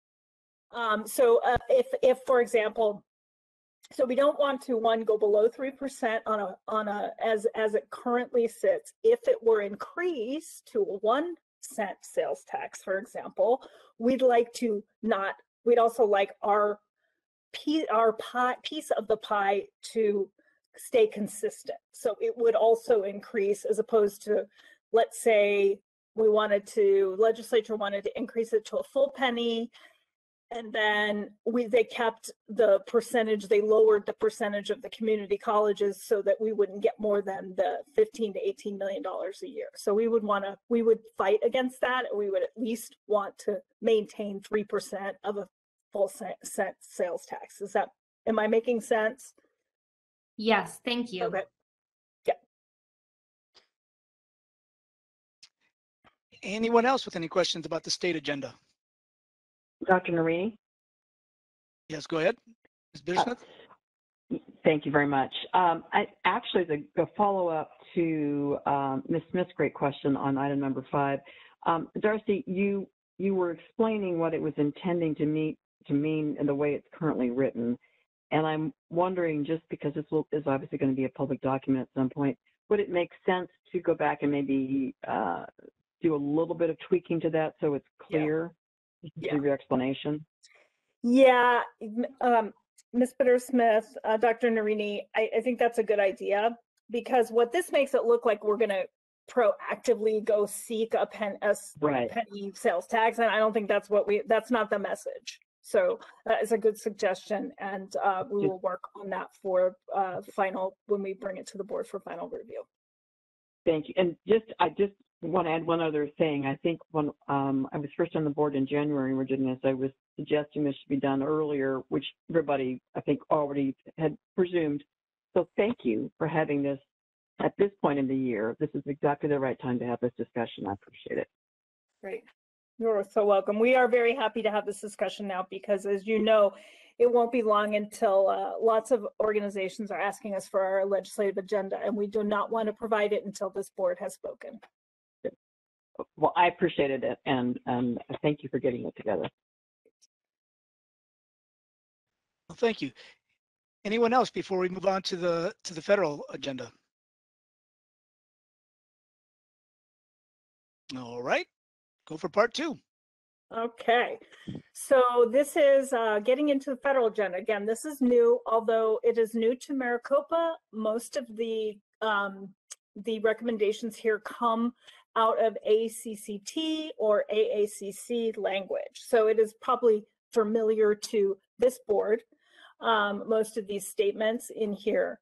If for example, so we don't want to go below 3% as it currently sits. If it were increased to a 1 cent sales tax, for example, we'd also like our piece of the pie to stay consistent. So it would also increase, as opposed to, let's say, legislature wanted to increase it to a full penny, And then they kept the percentage, they lowered the percentage of the community colleges so that we wouldn't get more than the $15 to $18 million a year. So we would fight against that. And we would at least want to maintain 3% of a full cent sales tax. Am I making sense? Yes, thank you. Okay. Yeah. Anyone else with any questions about the state agenda? Dr. Narini? Yes, go ahead. Ms. Bittersmith? Thank you very much. Actually, the follow-up to Ms. Smith's great question on item number 5. Darcy, you were explaining what it was intending to mean in the way it's currently written. And I'm wondering, just because this is obviously going to be a public document at some point, would it make sense to go back and maybe do a little bit of tweaking to that so it's clear? Yeah. Give your explanation. Yeah, Ms. Bittersmith, Dr. Narini, I think that's a good idea, because what this makes it look like, we're going to proactively go seek a penny sales tax, and I don't think that's not the message. So that is a good suggestion, and we will work on that for final, when we bring it to the board for final review. Thank you. And I just want to add one other thing. I think when I was first on the board in January, we're doing this, I was suggesting this should be done earlier, which everybody, I think, already had presumed. So thank you for having this at this point in the year. This is exactly the right time to have this discussion. I appreciate it. Great. You're so welcome. We are very happy to have this discussion now, because, as you know, it won't be long until lots of organizations are asking us for our legislative agenda, and we do not want to provide it until this board has spoken. Well, I appreciated it, and thank you for getting it together. Well, thank you. Anyone else before we move on to the federal agenda? All right, go for part 2. Okay, so this is getting into the federal agenda. Again, this is new, although it is new to Maricopa. Most of the recommendations here come out of ACCT or AACC language. So it is probably familiar to this board, most of these statements in here.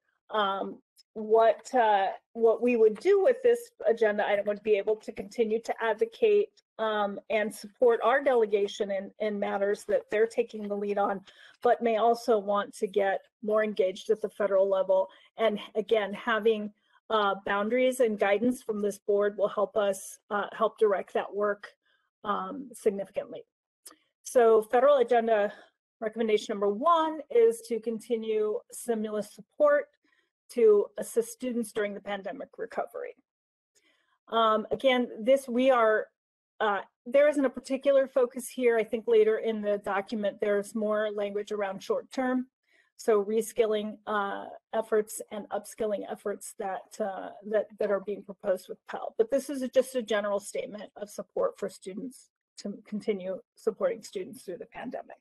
What we would do with this agenda item would be able to continue to advocate and support our delegation in matters that they're taking the lead on, but may also want to get more engaged at the federal level. And again, having boundaries and guidance from this board will help us help direct that work significantly. So federal agenda recommendation number 1 is to continue stimulus support to assist students during the pandemic recovery. Again, there isn't a particular focus here. I think later in the document, there's more language around short term. So reskilling efforts and upskilling efforts that are being proposed with Pell. But this is just a general statement of support for students to continue supporting students through the pandemic.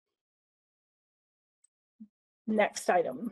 Next item.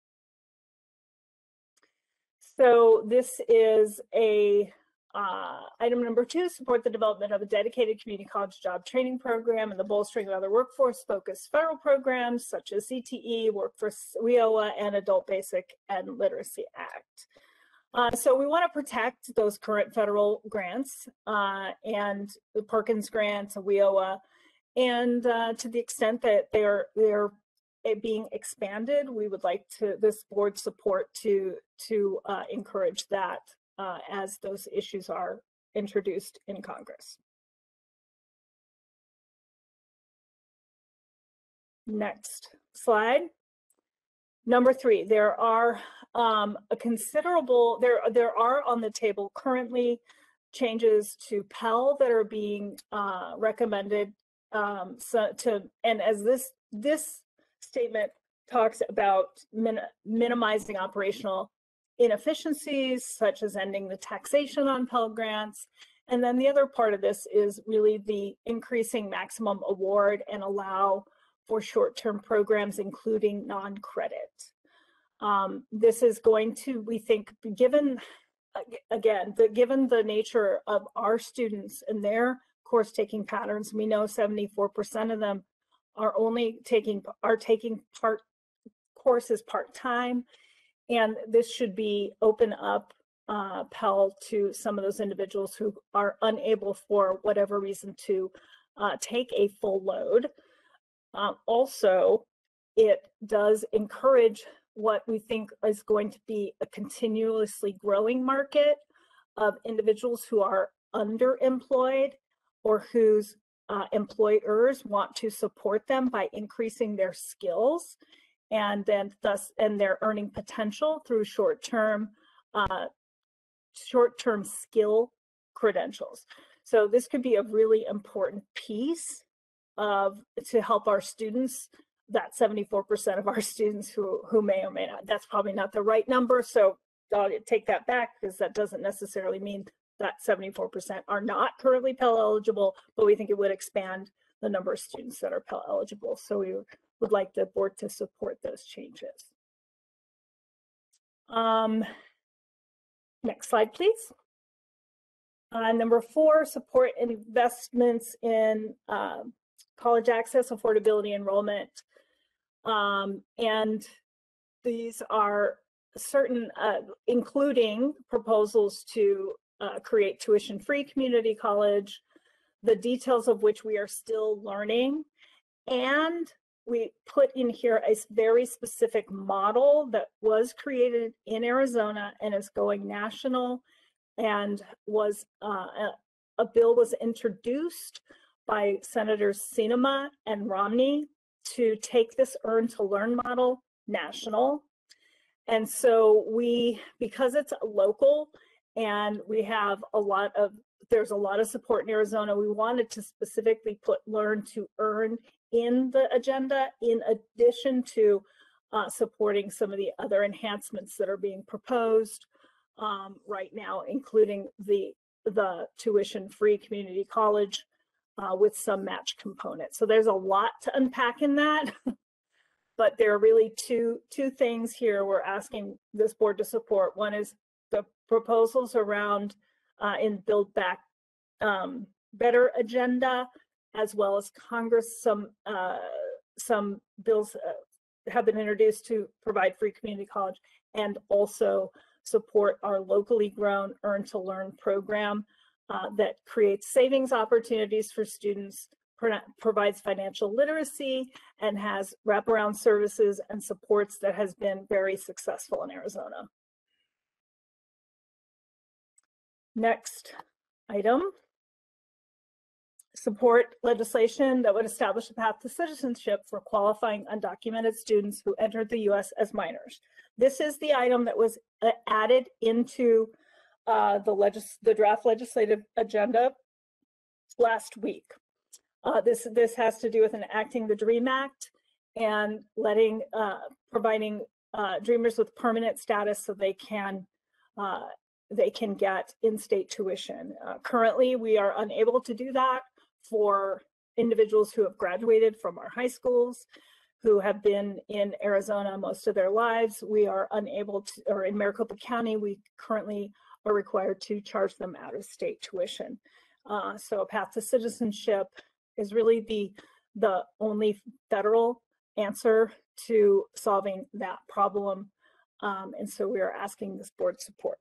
So this is item number 2, support the development of a dedicated community college job training program and the bolstering of other workforce-focused federal programs such as CTE, Workforce WIOA, and Adult Basic and Literacy Act. So we want to protect those current federal grants and the Perkins grants, WIOA, and to the extent that they're being expanded, we would like this board support to encourage that as those issues are introduced in Congress. Next slide. Number 3, there are there are on the table currently changes to Pell that are being recommended. And as this statement talks about minimizing operational inefficiencies, such as ending the taxation on Pell Grants. And then the other part of this is really the increasing maximum award and allow for short-term programs, including non-credit. This is going to, we think, given the nature of our students and their course taking patterns, we know 74% of them are taking courses part-time, and this should be open up Pell to some of those individuals who are unable for whatever reason to take a full load. Also, it does encourage what we think is going to be a continuously growing market of individuals who are underemployed or whose employers want to support them by increasing their skills and then their earning potential through short-term skill credentials. So this could be a really important piece to help our students, that 74% of our students who may or may not. That's probably not the right number, so I'll take that back, because that doesn't necessarily mean that 74% are not currently Pell eligible, but we think it would expand the number of students that are Pell eligible. So we would like the board to support those changes. Next slide, please. Number 4, support investments in college access, affordability, enrollment. And these are certain, including proposals to create tuition-free community college, the details of which we are still learning. And we put in here a very specific model that was created in Arizona and is going national, and was a bill was introduced by Senators Sinema and Romney to take this Earn to Learn model national. And so because it's local and we have there's a lot of support in Arizona, we wanted to specifically put Learn to Earn in the agenda, in addition to supporting some of the other enhancements that are being proposed right now, including the tuition-free community college with some match components. So there's a lot to unpack in that, but there are really two things here we're asking this board to support. One is the proposals around in Build Back Better agenda, as well as Congress. Some bills have been introduced to provide free community college, and also support our locally grown Earn to Learn program that creates savings opportunities for students, provides financial literacy, and has wraparound services and supports that has been very successful in Arizona. Next item. Support legislation that would establish a path to citizenship for qualifying undocumented students who entered the U.S. as minors. This is the item that was added into the draft legislative agenda last week. This has to do with enacting the DREAM Act and providing Dreamers with permanent status so they can get in-state tuition. Currently, we are unable to do that for individuals who have graduated from our high schools, who have been in Arizona most of their lives. We are unable to, or in Maricopa County, we currently are required to charge them out-of-state tuition. So a path to citizenship is really the only federal answer to solving that problem. And so we are asking this board support.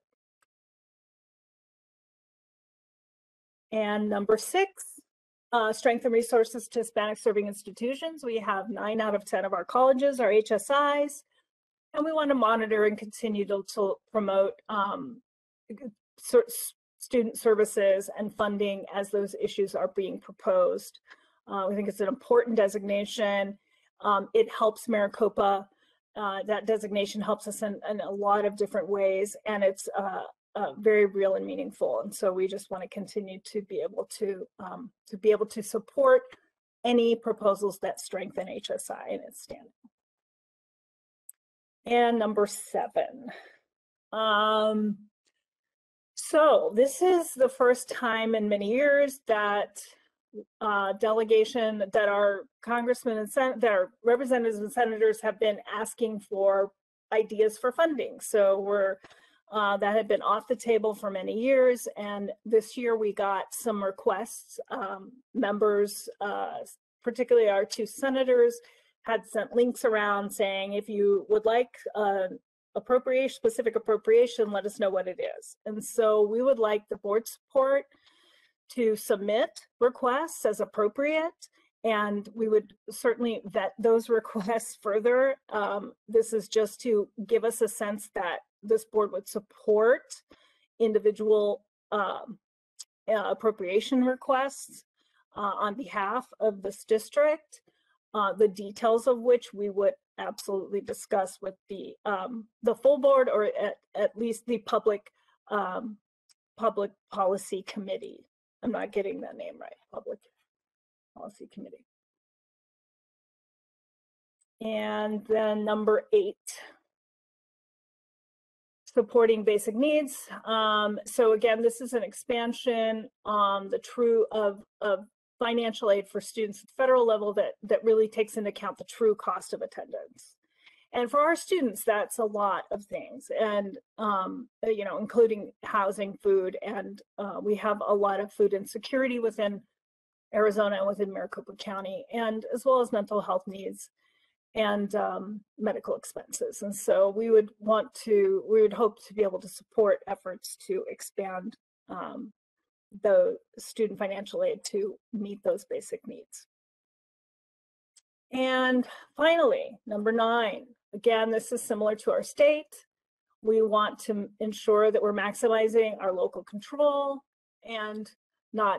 And number 6, strengthen resources to Hispanic serving institutions. We have 9 out of 10 of our colleges are HSIs, and we want to monitor and continue to promote student services and funding as those issues are being proposed. We think it's an important designation. It helps Maricopa. That designation helps us in a lot of different ways, and it's very real and meaningful. And so we just want to continue to be able to support any proposals that strengthen HSI and its standing. And number 7. So this is the first time in many years that delegation, that our congressmen and that our representatives and senators have been asking for ideas for funding. So that had been off the table for many years, and this year we got some requests. Members particularly our two senators had sent links around saying, if you would like appropriation, specific appropriation, let us know what it is. And so we would like the board support to submit requests as appropriate, and we would certainly vet those requests further. This is just to give us a sense that this board would support individual appropriation requests on behalf of this district, the details of which we would absolutely discuss with the full board, or at least the public policy committee. I'm not getting that name right, public policy committee. And then number 8, supporting basic needs. So again, this is an expansion on the true of financial aid for students at the federal level that really takes into account the true cost of attendance. And for our students, that's a lot of things, and you know, including housing, food, and we have a lot of food insecurity within Arizona and within Maricopa County, and as well as mental health needs and medical expenses. And so we would hope to be able to support efforts to expand the student financial aid to meet those basic needs. And finally, number 9, again, this is similar to our state. We want to ensure that we're maximizing our local control and not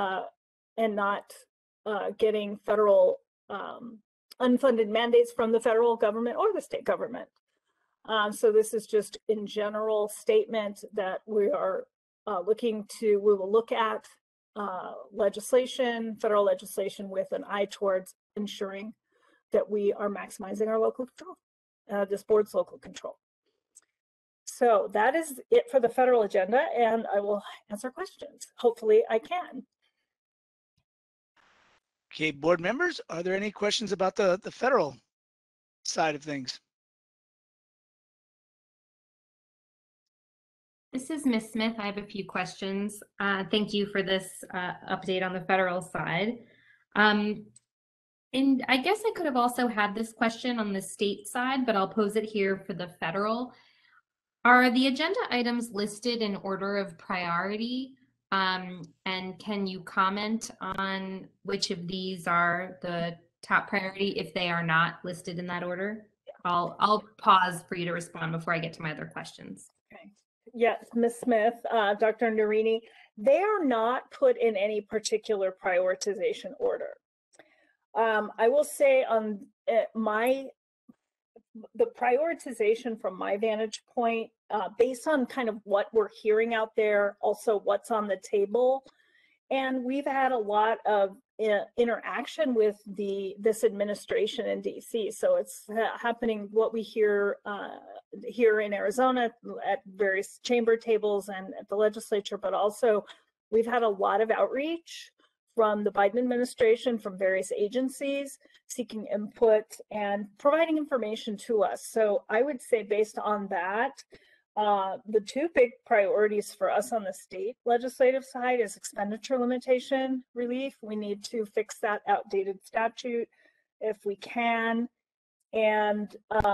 getting federal unfunded mandates from the federal government or the state government. So this is just in general statement that we are we will look at legislation, federal legislation, with an eye towards ensuring that we are maximizing our local control, this board's local control. So that is it for the federal agenda, and I will answer questions. Hopefully I can. Okay, board members, are there any questions about the federal side of things? This is Ms. Smith. I have a few questions. Thank you for this update on the federal side. And I guess I could have also had this question on the state side, but I'll pose it here for the federal. Are the agenda items listed in order of priority? And can you comment on which of these are the top priority if they are not listed in that order? I'll pause for you to respond before I get to my other questions. Okay. Yes, Ms. Smith, Dr. Narini, they are not put in any particular prioritization order. I will say on the prioritization from my vantage point, based on kind of what we're hearing out there, also what's on the table, and we've had a lot of interaction with this administration in DC. So it's happening, what we hear here in Arizona at various chamber tables and at the legislature, but also we've had a lot of outreach from the Biden administration, from various agencies, seeking input and providing information to us. So I would say, based on that, the 2 big priorities for us on the state legislative side is expenditure limitation relief. We need to fix that outdated statute if we can, and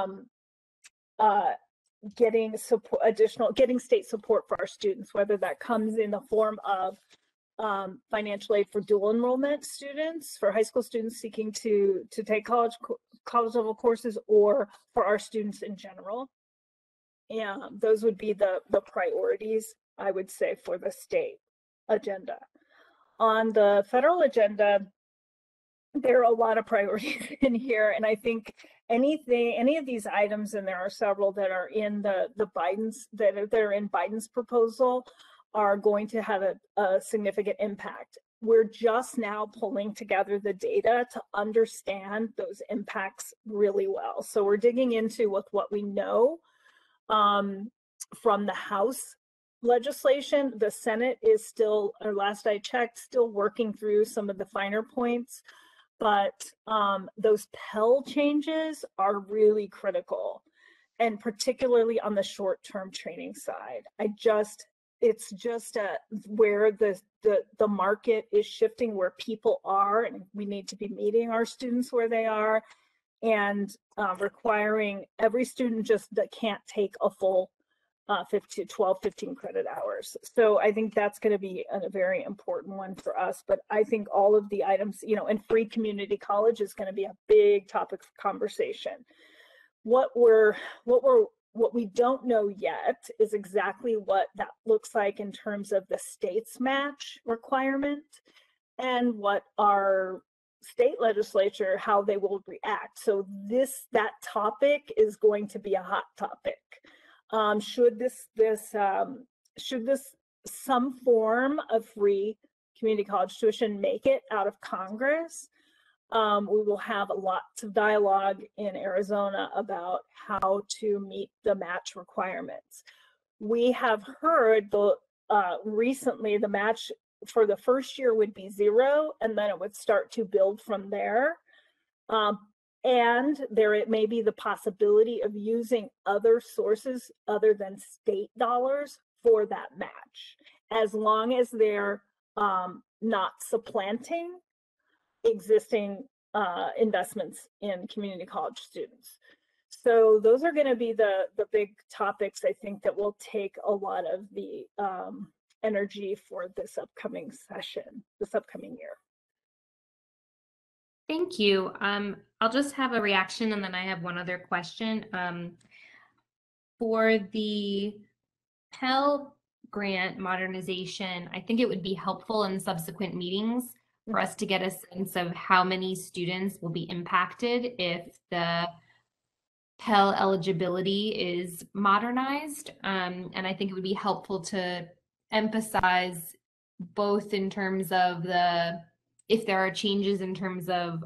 getting state support for our students, whether that comes in the form of financial aid for dual enrollment students, for high school students seeking to take college level courses, or for our students in general. Yeah, those would be the priorities, I would say, for the state agenda. On the federal agenda, there are a lot of priorities in here, and I think any of these items, and there are several that are in the Biden's that are in Biden's proposal, are going to have a significant impact. We're just now pulling together the data to understand those impacts really well. So we're digging into what we know from the House legislation. The Senate is still, or last I checked, still working through some of the finer points, but those Pell changes are really critical, and particularly on the short-term training side. it's just where the market is shifting, where people are, and we need to be meeting our students where they are, and requiring every student just that can't take a full 15 credit hours. So I think that's going to be a very important one for us. But I think all of the items, and free community college is going to be a big topic of conversation. What we don't know yet is exactly what that looks like in terms of the state's match requirement and what our state legislature, how they will react. So that topic is going to be a hot topic. Should some form of free community college tuition make it out of Congress? We will have lots of dialogue in Arizona about how to meet the match requirements. We have heard recently the match for the first year would be 0, and then it would start to build from there. And there may be the possibility of using other sources other than state dollars for that match, as long as they're not supplanting existing investments in community college students. So those are going to be the big topics, I think, that will take a lot of the energy for this upcoming session, this upcoming year. Thank you. I'll just have a reaction, and then I have one other question. For the Pell Grant modernization, I think it would be helpful in subsequent meetings for us to get a sense of how many students will be impacted if the Pell eligibility is modernized. And I think it would be helpful to emphasize both in terms of if there are changes in terms of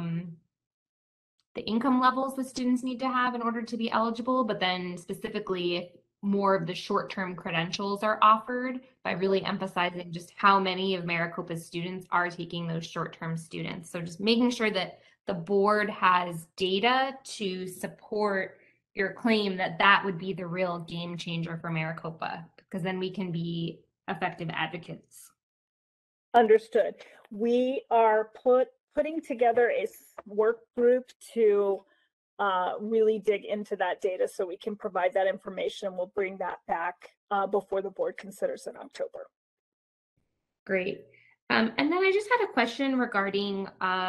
the income levels that students need to have in order to be eligible, but then specifically if more of the short-term credentials are offered, by really emphasizing just how many of Maricopa's students are taking those short-term students. So just making sure that the board has data to support your claim that that would be the real game changer for Maricopa, because then we can be effective advocates. Understood. We are putting together a work group to really dig into that data so we can provide that information. We'll bring that back before the board considers in October. Great. And then I just had a question regarding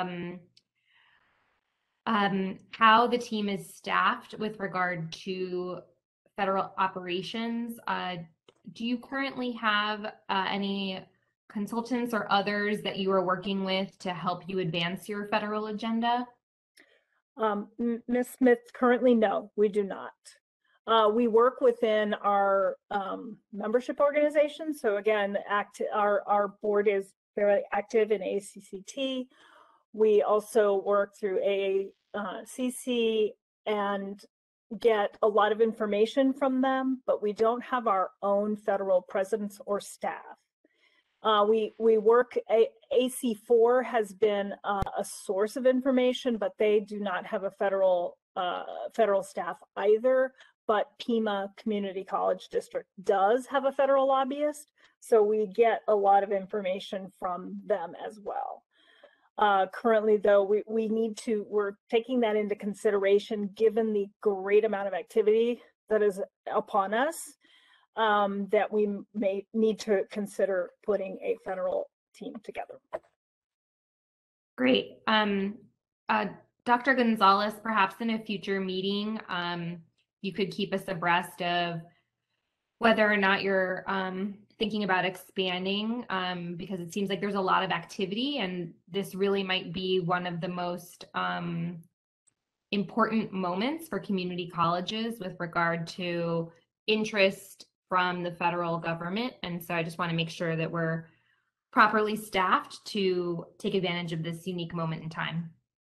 how the team is staffed with regard to federal operations. Do you currently have any consultants or others that you are working with to help you advance your federal agenda? Ms. Smith, currently, no, we do not. We work within our membership organization. So again, our board is very active in ACCT. We also work through AACC and get a lot of information from them, but we don't have our own federal presence or staff. We work, AC4 has been a source of information, but they do not have a federal staff either. But Pima Community College District does have a federal lobbyist, so we get a lot of information from them as well. Currently, though, we're taking that into consideration given the great amount of activity that is upon us. That we may need to consider putting a federal team together. Great. Dr. Gonzalez, perhaps in a future meeting, you could keep us abreast of whether or not you're thinking about expanding, because it seems like there's a lot of activity, and this really might be one of the most important moments for community colleges with regard to interest from the federal government. And so I just want to make sure that we're properly staffed to take advantage of this unique moment in time.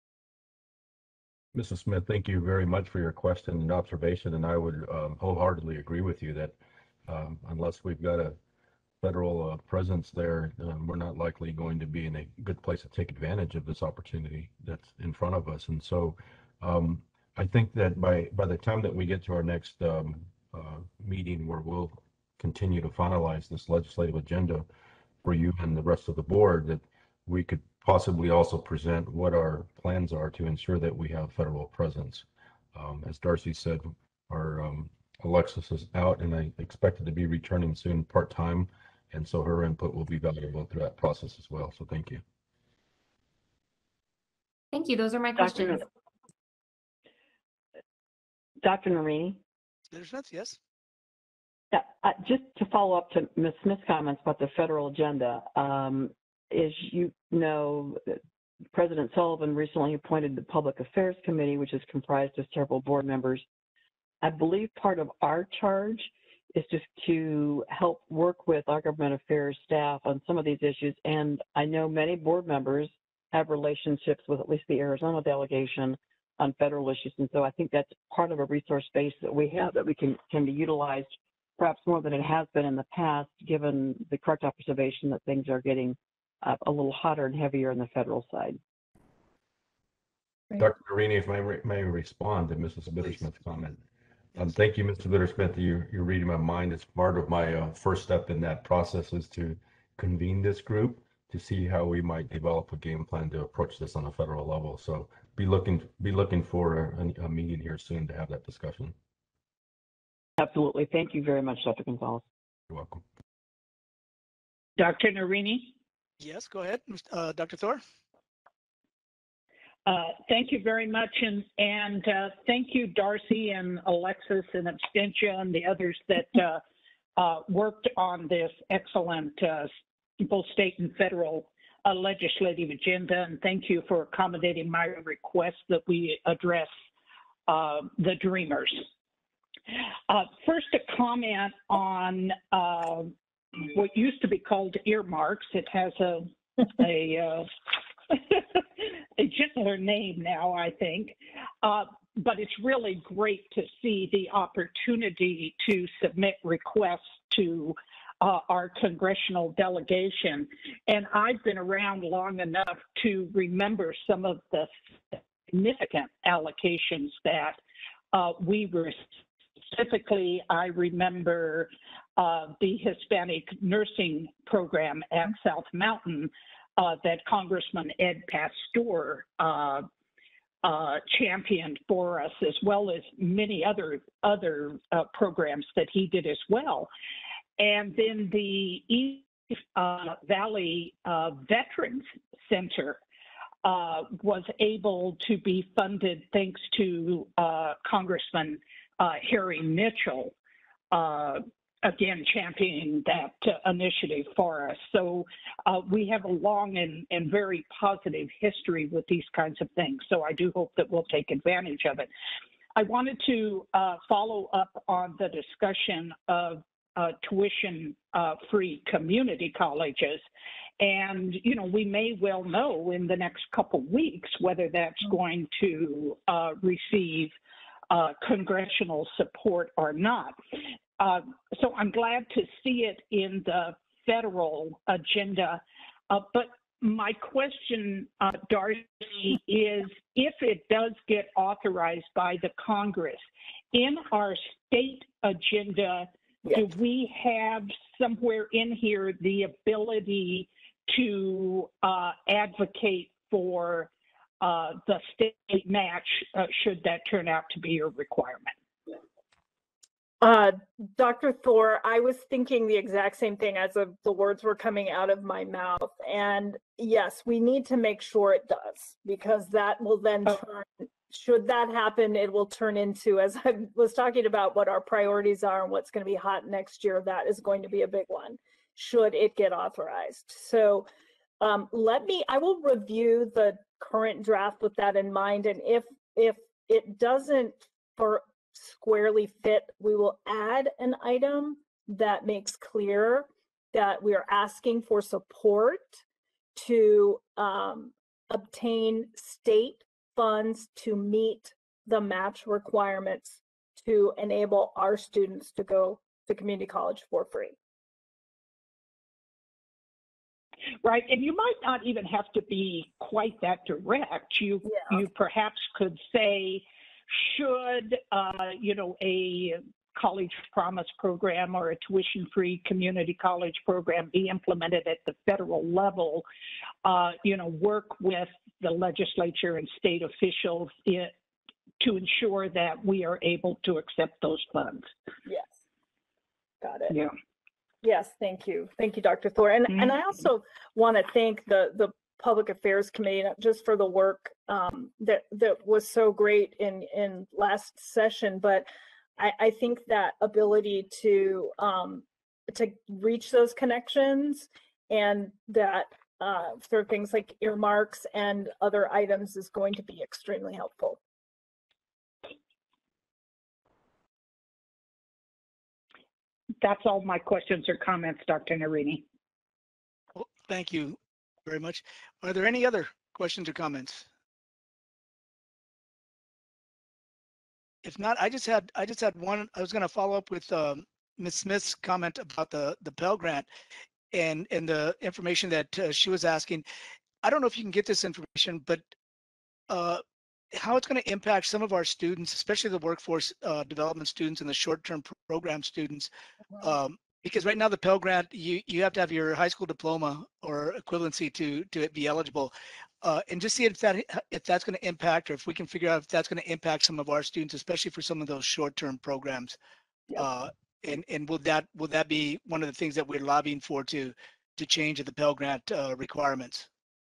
Mrs. Smith, thank you very much for your question and observation. And I would wholeheartedly agree with you that unless we've got a federal presence there, we're not likely going to be in a good place to take advantage of this opportunity that's in front of us. And so I think that by the time that we get to our next meeting, where we'll continue to finalize this legislative agenda for you and the rest of the board, that we could possibly also present what our plans are to ensure that we have federal presence. As Darcy said, our Alexis is out, and I expect it to be returning soon part-time, and so her input will be valuable through that process as well. So thank you. Thank you. Those are my questions. Dr. Narini? Senator Smith, yes. Yeah, just to follow up to Ms. Smith's comments about the federal agenda, as you know, President Sullivan recently appointed the Public Affairs Committee, which is comprised of several board members. I believe part of our charge is just to help work with our government affairs staff on some of these issues. And I know many board members have relationships with at least the Arizona delegation on federal issues. And so I think that's part of a resource base that we have that we can be utilized perhaps more than it has been in the past, given the correct observation that things are getting a little hotter and heavier on the federal side. Right. Dr. Narini, if I may respond to Mrs. Bittersmith's comment. Thank you, Mr. Bittersmith. You're reading my mind. It's part of my first step in that process is to convene this group to see how we might develop a game plan to approach this on a federal level. So be looking for a meeting here soon to have that discussion. Absolutely. Thank you very much, Dr. Gonzalez. You're welcome. Dr. Narini? Yes, go ahead, Dr. Thor. Thank you very much, and thank you, Darcy and Alexis and Abstentia and the others that worked on this excellent both state and federal legislative agenda, and thank you for accommodating my request that we address the Dreamers. First, a comment on what used to be called earmarks. It has a gentler name now, I think, but it's really great to see the opportunity to submit requests to our congressional delegation. And I've been around long enough to remember some of the significant allocations that we were. Specifically, I remember the Hispanic nursing program at South Mountain that Congressman Ed Pastor championed for us, as well as many other programs that he did as well. And then the East Valley Veterans Center was able to be funded thanks to Congressman Harry Mitchell, again, championing that initiative for us. So we have a long and very positive history with these kinds of things. So I do hope that we'll take advantage of it. I wanted to follow up on the discussion of tuition-free community colleges. And, you know, we may well know in the next couple weeks whether that's going to receive congressional support or not. So I'm glad to see it in the federal agenda. But my question, Darcy, is if it does get authorized by the Congress, in our state agenda, do we have somewhere in here the ability to advocate for the state match should that turn out to be a requirement? Dr. Thor, I was thinking the exact same thing as the words were coming out of my mouth. And yes, we need to make sure it does, because that will then turn, should that happen, it will turn into, as I was talking about, what our priorities are and what's going to be hot next year. That is going to be a big one, should it get authorized. So I will review the current draft with that in mind. And if it doesn't squarely fit, we will add an item that makes clear that we are asking for support to obtain state funds to meet the match requirements to enable our students to go to community college for free. Right, and you might not even have to be quite that direct. You perhaps could say, should you know, a college promise program or a tuition-free community college program be implemented at the federal level, work with the legislature and state officials to ensure that we are able to accept those funds. Yes. Got it. Yeah. Yes, thank you. Thank you, Dr. Thor. And I also want to thank the Public Affairs Committee, not just for the work that was so great in last session, but I think that ability to reach those connections and that for things like earmarks and other items is going to be extremely helpful. That's all my questions or comments, Dr. Narini. Well, thank you very much. Are there any other questions or comments? If not, I just had one. I was going to follow up with Ms. Smith's comment about the Pell Grant and the information that she was asking. I don't know if you can get this information, but how it's going to impact some of our students, especially the workforce development students and the short-term program students. Because right now the Pell Grant, you have to have your high school diploma or equivalency to be eligible. And just see if that's going to impact, or if we can figure out if that's going to impact some of our students, especially for some of those short-term programs. Yep. And will that be one of the things that we're lobbying for to change the Pell Grant requirements?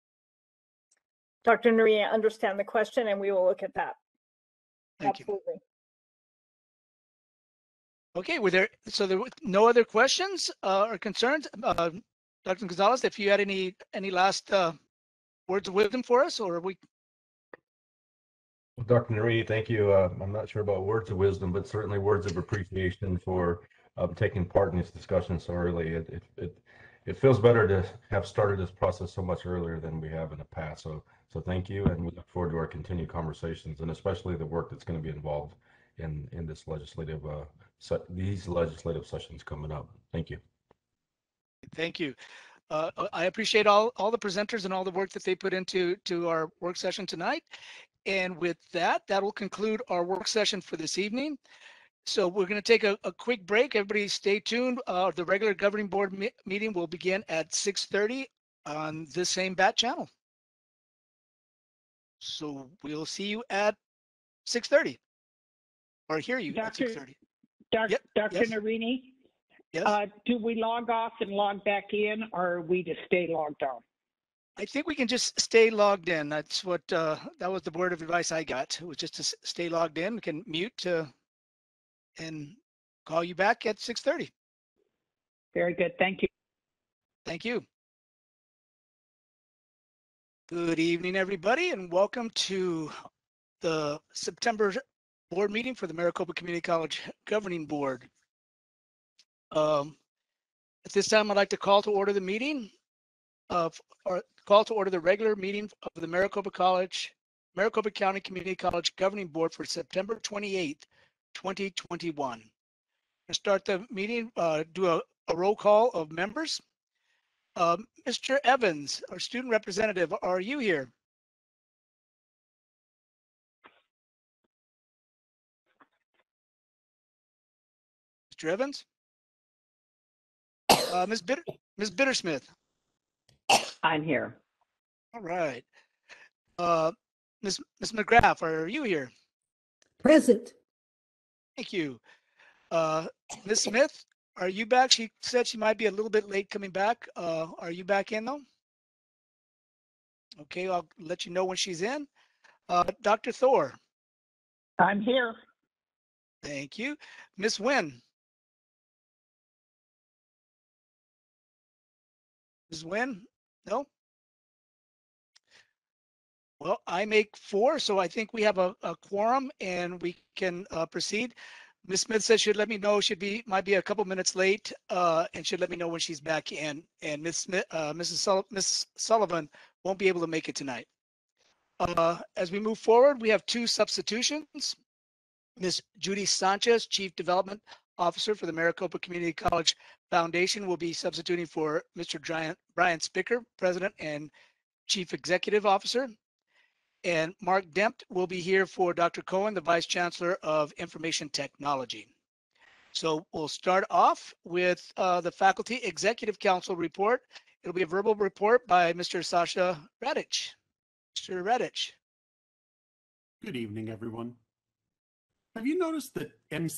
Dr. Nuri, I understand the question, and we will look at that. Thank Absolutely. You. Okay, there were no other questions or concerns? Dr. Gonzalez, if you had any last words of wisdom for us, or are we? Well, Dr. Nuri, thank you. I'm not sure about words of wisdom, but certainly words of appreciation for taking part in this discussion so early. It feels better to have started this process so much earlier than we have in the past. So thank you, and we look forward to our continued conversations, and especially the work that's going to be involved in this legislative these legislative sessions coming up. Thank you. Thank you. I appreciate all the presenters and all the work that they put into our work session tonight. And with that will conclude our work session for this evening. So we're going to take a quick break. Everybody stay tuned. The regular governing board meeting will begin at 6:30 on this same BAT channel. So we'll see you at 6:30, or hear you at 6:30. Dr. Yes. Narini, yes. Do we log off and log back in, or are we to stay logged on? I think we can just stay logged in. That's what that was the word of advice I got. It was just to stay logged in. We can mute and call you back at 6:30. Very good. Thank you. Thank you. Good evening, everybody, and welcome to the September board meeting for the Maricopa Community College Governing Board. At this time, I'd like to call to order the meeting call to order the regular meeting of the Maricopa County Community College Governing Board for September 28th, 2021. To start the meeting, do a roll call of members. Mr. Evans, our student representative, are you here? Mr. Evans? Ms. Bittersmith? I'm here. All right. Ms. McGrath, are you here? Present. Thank you. Ms. Smith, are you back? She said she might be a little bit late coming back. Are you back in though? Okay, I'll let you know when she's in. Dr. Thor. I'm here. Thank you. Ms. Nguyen. Ms. Nguyen? No? Well, I make 4, so I think we have a quorum and we can proceed. Ms. Smith says she'd let me know. Might be a couple minutes late, and should let me know when she's back in. And Ms. Sullivan won't be able to make it tonight. As we move forward, we have 2 substitutions. Ms. Judy Sanchez, Chief Development Officer for the Maricopa Community College Foundation, will be substituting for Mr. Brian Spicker, President and Chief Executive Officer. And Mark Dempt will be here for Dr. Cohen, the Vice Chancellor of Information Technology. So we'll start off with the Faculty Executive Council report. It'll be a verbal report by Mr. Sasha Radich. Mr. Radich. Good evening, everyone. Have you noticed that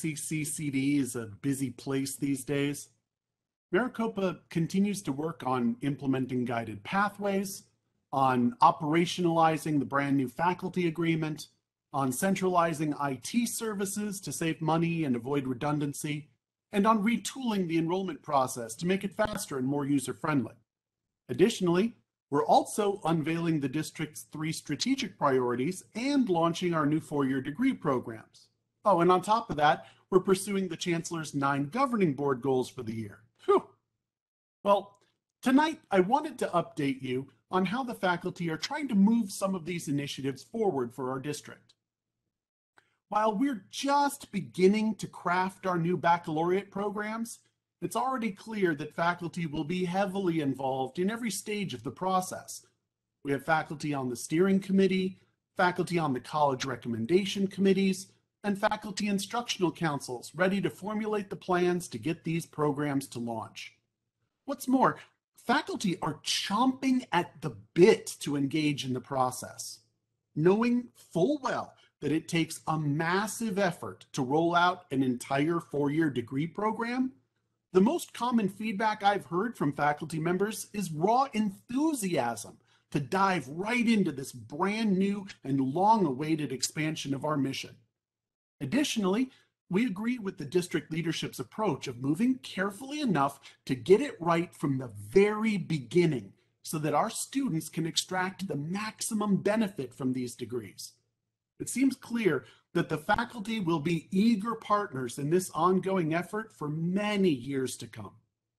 MCCCD is a busy place these days? Maricopa continues to work on implementing guided pathways, on operationalizing the brand new faculty agreement, on centralizing IT services to save money and avoid redundancy, and on retooling the enrollment process to make it faster and more user-friendly. Additionally, we're also unveiling the district's 3 strategic priorities and launching our new 4-year degree programs. Oh, and on top of that, we're pursuing the Chancellor's 9 governing board goals for the year. Whew. Well, tonight I wanted to update you on how the faculty are trying to move some of these initiatives forward for our district. While we're just beginning to craft our new baccalaureate programs, it's already clear that faculty will be heavily involved in every stage of the process. We have faculty on the steering committee, faculty on the college recommendation committees, and faculty instructional councils ready to formulate the plans to get these programs to launch. What's more, faculty are chomping at the bit to engage in the process, knowing full well that it takes a massive effort to roll out an entire 4-year degree program. The most common feedback I've heard from faculty members is raw enthusiasm to dive right into this brand new and long-awaited expansion of our mission. Additionally, we agree with the district leadership's approach of moving carefully enough to get it right from the very beginning so that our students can extract the maximum benefit from these degrees. It seems clear that the faculty will be eager partners in this ongoing effort for many years to come.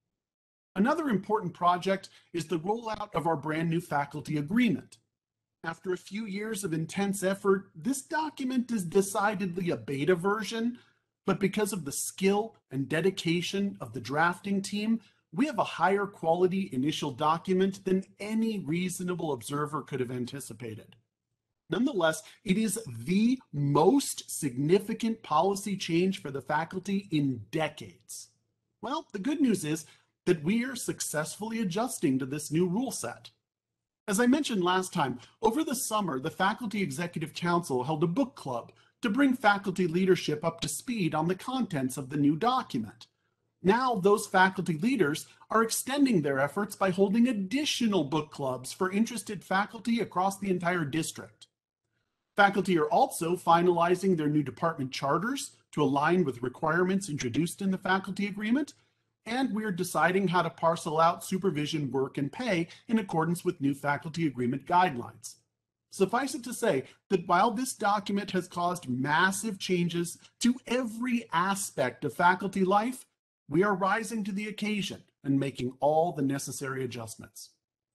Another important project is the rollout of our brand new faculty agreement. After a few years of intense effort, this document is decidedly a beta version, but because of the skill and dedication of the drafting team, we have a higher quality initial document than any reasonable observer could have anticipated. Nonetheless, it is the most significant policy change for the faculty in decades. Well, the good news is that we are successfully adjusting to this new rule set. As I mentioned last time, over the summer, the Faculty Executive Council held a book club to bring faculty leadership up to speed on the contents of the new document. Now, those faculty leaders are extending their efforts by holding additional book clubs for interested faculty across the entire district. Faculty are also finalizing their new department charters to align with requirements introduced in the faculty agreement, and we're deciding how to parcel out supervision work and pay in accordance with new faculty agreement guidelines. Suffice it to say that while this document has caused massive changes to every aspect of faculty life, we are rising to the occasion and making all the necessary adjustments.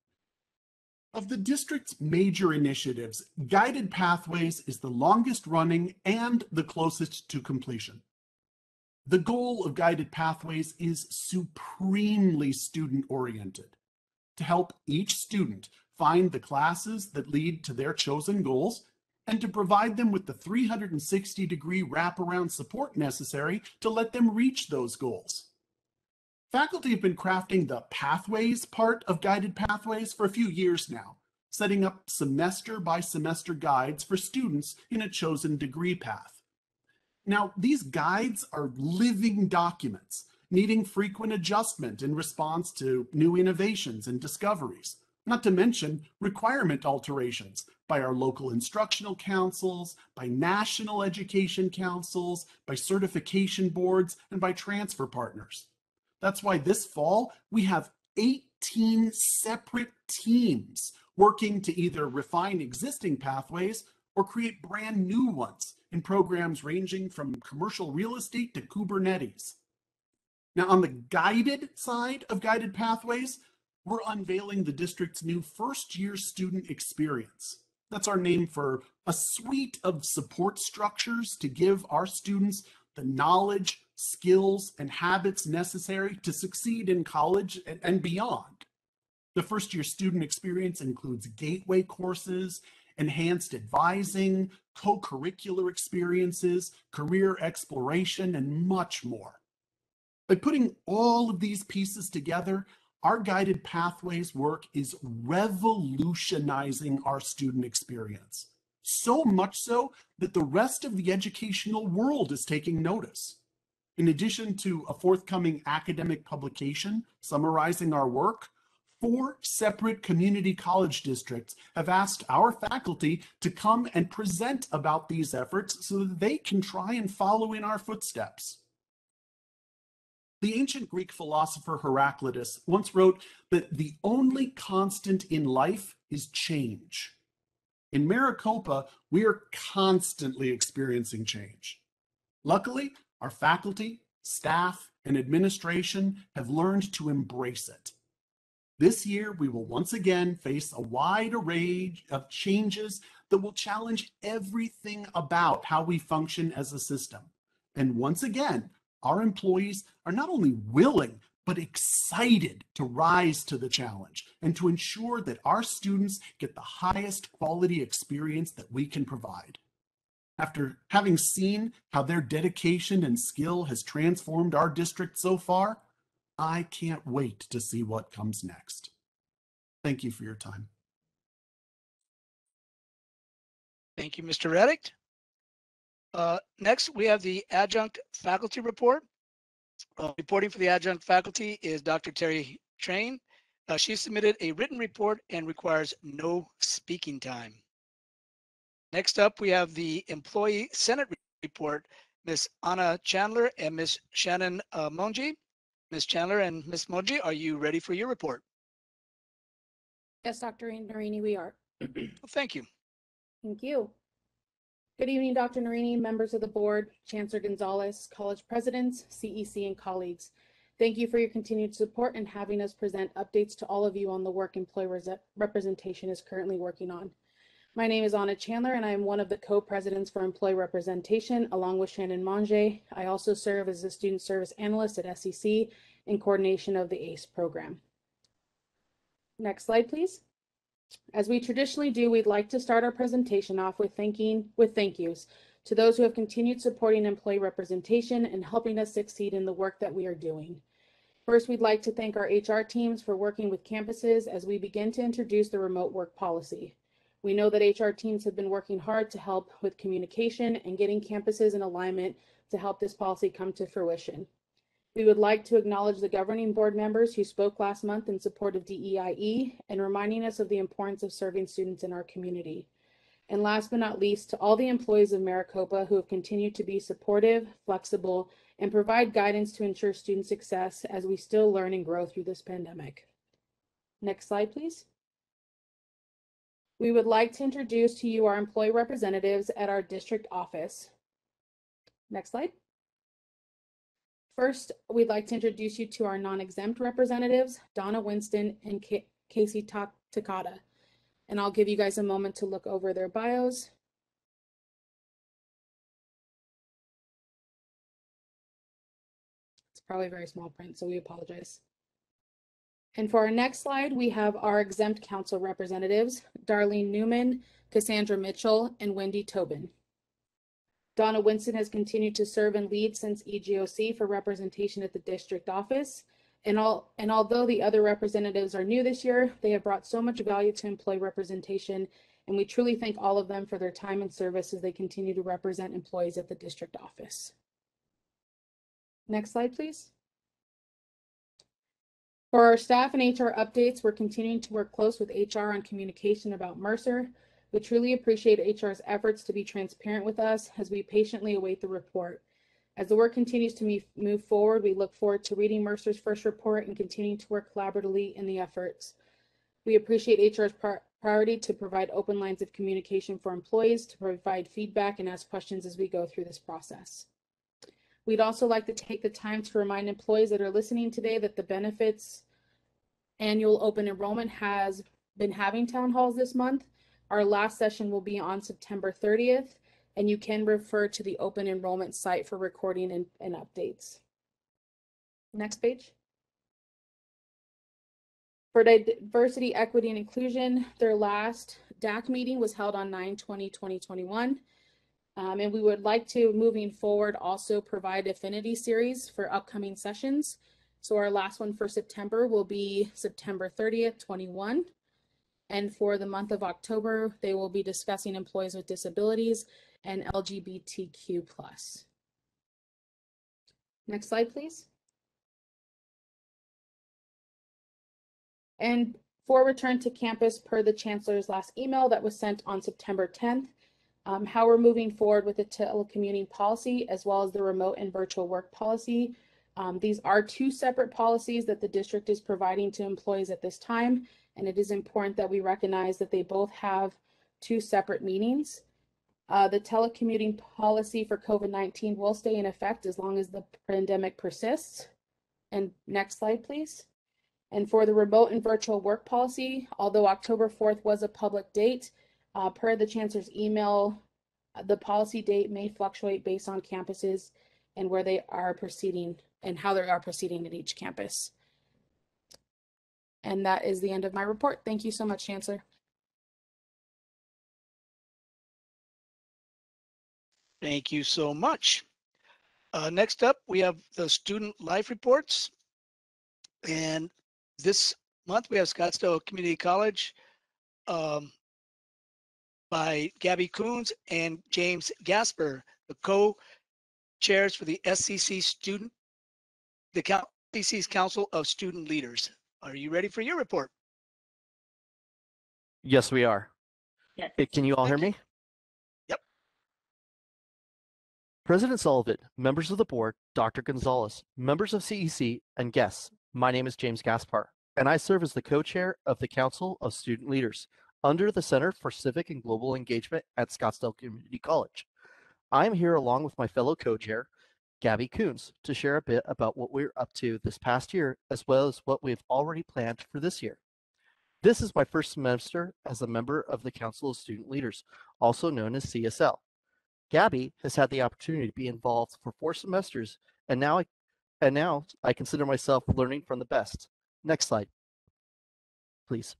Of the district's major initiatives, Guided Pathways is the longest running and the closest to completion. The goal of Guided Pathways is supremely student-oriented, to help each student find the classes that lead to their chosen goals and to provide them with the 360-degree wraparound support necessary to let them reach those goals. Faculty have been crafting the Pathways part of Guided Pathways for a few years now, setting up semester-by-semester guides for students in a chosen degree path. Now, these guides are living documents, needing frequent adjustment in response to new innovations and discoveries, not to mention requirement alterations by our local instructional councils, by national education councils, by certification boards, and by transfer partners. That's why this fall, we have 18 separate teams working to either refine existing pathways or create brand new ones in programs ranging from commercial real estate to Kubernetes. Now, on the guided side of Guided Pathways, we're unveiling the district's new first-year student experience. That's our name for a suite of support structures to give our students the knowledge, skills, and habits necessary to succeed in college and beyond. The first-year student experience includes gateway courses, enhanced advising, co-curricular experiences, career exploration, and much more. By putting all of these pieces together, our guided pathways work is revolutionizing our student experience. So much so that the rest of the educational world is taking notice. In addition to a forthcoming academic publication summarizing our work, 4 separate community college districts have asked our faculty to come and present about these efforts so that they can try and follow in our footsteps. The ancient Greek philosopher Heraclitus once wrote that the only constant in life is change. In Maricopa, we are constantly experiencing change. Luckily, our faculty, staff, and administration have learned to embrace it. This year, we will once again face a wide array of changes that will challenge everything about how we function as a system. And once again, our employees are not only willing, but excited to rise to the challenge and to ensure that our students get the highest quality experience that we can provide. After having seen how their dedication and skill has transformed our district so far, I can't wait to see what comes next. Thank you for your time. Thank you, Mr. Reddick. Next, we have the adjunct faculty report. Reporting for the adjunct faculty is Dr. Terry Train. She submitted a written report and requires no speaking time. Next up, we have the employee Senate report, Ms. Anna Chandler and Ms. Shannon Monji. Ms. Chandler and Ms. Monji, are you ready for your report? Yes, Dr. Narini, we are. Thank you. Thank you. Good evening, Dr. Narini, members of the board, Chancellor Gonzalez, college presidents, CEC, and colleagues. Thank you for your continued support and having us present updates to all of you on the work employee representation is currently working on. My name is Anna Chandler, and I am one of the co-presidents for employee representation, along with Shannon Monge. I also serve as a student service analyst at SEC in coordination of the ACE program. Next slide, please. As we traditionally do, we'd like to start our presentation off with thank yous to those who have continued supporting employee representation and helping us succeed in the work that we are doing. First, we'd like to thank our HR teams for working with campuses as we begin to introduce the remote work policy. We know that HR teams have been working hard to help with communication and getting campuses in alignment to help this policy come to fruition. We would like to acknowledge the governing board members who spoke last month in support of DEIE and reminding us of the importance of serving students in our community. And last but not least, to all the employees of Maricopa who have continued to be supportive, flexible, and provide guidance to ensure student success as we still learn and grow through this pandemic. Next slide, please. We would like to introduce to you our employee representatives at our district office. Next slide. First, we'd like to introduce you to our non-exempt representatives, Donna Winston and Casey Takata. And I'll give you guys a moment to look over their bios. It's probably very small print, so we apologize. And for our next slide, we have our exempt council representatives, Darlene Newman, Cassandra Mitchell, and Wendy Tobin. Donna Winston has continued to serve and lead since EGOC for representation at the district office. And although the other representatives are new this year, they have brought so much value to employee representation, and we truly thank all of them for their time and service as they continue to represent employees at the district office. Next slide, please. For our staff and HR updates, we're continuing to work close with HR on communication about Mercer. We truly appreciate HR's efforts to be transparent with us as we patiently await the report. As the work continues to move forward, we look forward to reading Mercer's first report and continuing to work collaboratively in the efforts. We appreciate HR's priority to provide open lines of communication for employees, to provide feedback and ask questions as we go through this process. We'd also like to take the time to remind employees that are listening today that the benefits annual open enrollment has been having town halls this month. Our last session will be on September 30th, and you can refer to the open enrollment site for recording and updates. Next page. For diversity, equity, and inclusion, their last DAC meeting was held on 9/20/2021. And we would like to, moving forward, also provide affinity series for upcoming sessions. So our last one for September will be September 30th, 21. And for the month of October, they will be discussing employees with disabilities and LGBTQ+. Next slide, please. And for return to campus per the Chancellor's last email that was sent on September 10th, how we're moving forward with the telecommuting policy as well as the remote and virtual work policy. These are two separate policies that the district is providing to employees at this time, and it is important that we recognize that they both have two separate meanings. The telecommuting policy for COVID-19 will stay in effect as long as the pandemic persists. And next slide, please. And for the remote and virtual work policy, although October 4th was a public date, per the Chancellor's email, the policy date may fluctuate based on campuses and where they are proceeding and how they are proceeding at each campus. And that is the end of my report. Thank you so much, Chancellor. Thank you so much. Next up, we have the student life reports. And this month we have Scottsdale Community College by Gabby Coons and James Gasper, the co-chairs for the SCC student, the SCC's Council of Student Leaders. Are you ready for your report? Yes, we are. Yes. Can you all hear me? Yep. President Sullivan, members of the board, Dr. Gonzalez, members of CEC, and guests, my name is James Gaspar, and I serve as the co-chair of the Council of Student Leaders under the Center for Civic and Global Engagement at Scottsdale Community College. I am here along with my fellow co-chair, Gabby Coons, to share a bit about what we're up to this past year, as well as what we've already planned for this year. This is my first semester as a member of the Council of Student Leaders, also known as CSL. Gabby has had the opportunity to be involved for 4 semesters, and now I consider myself learning from the best. Next slide, please.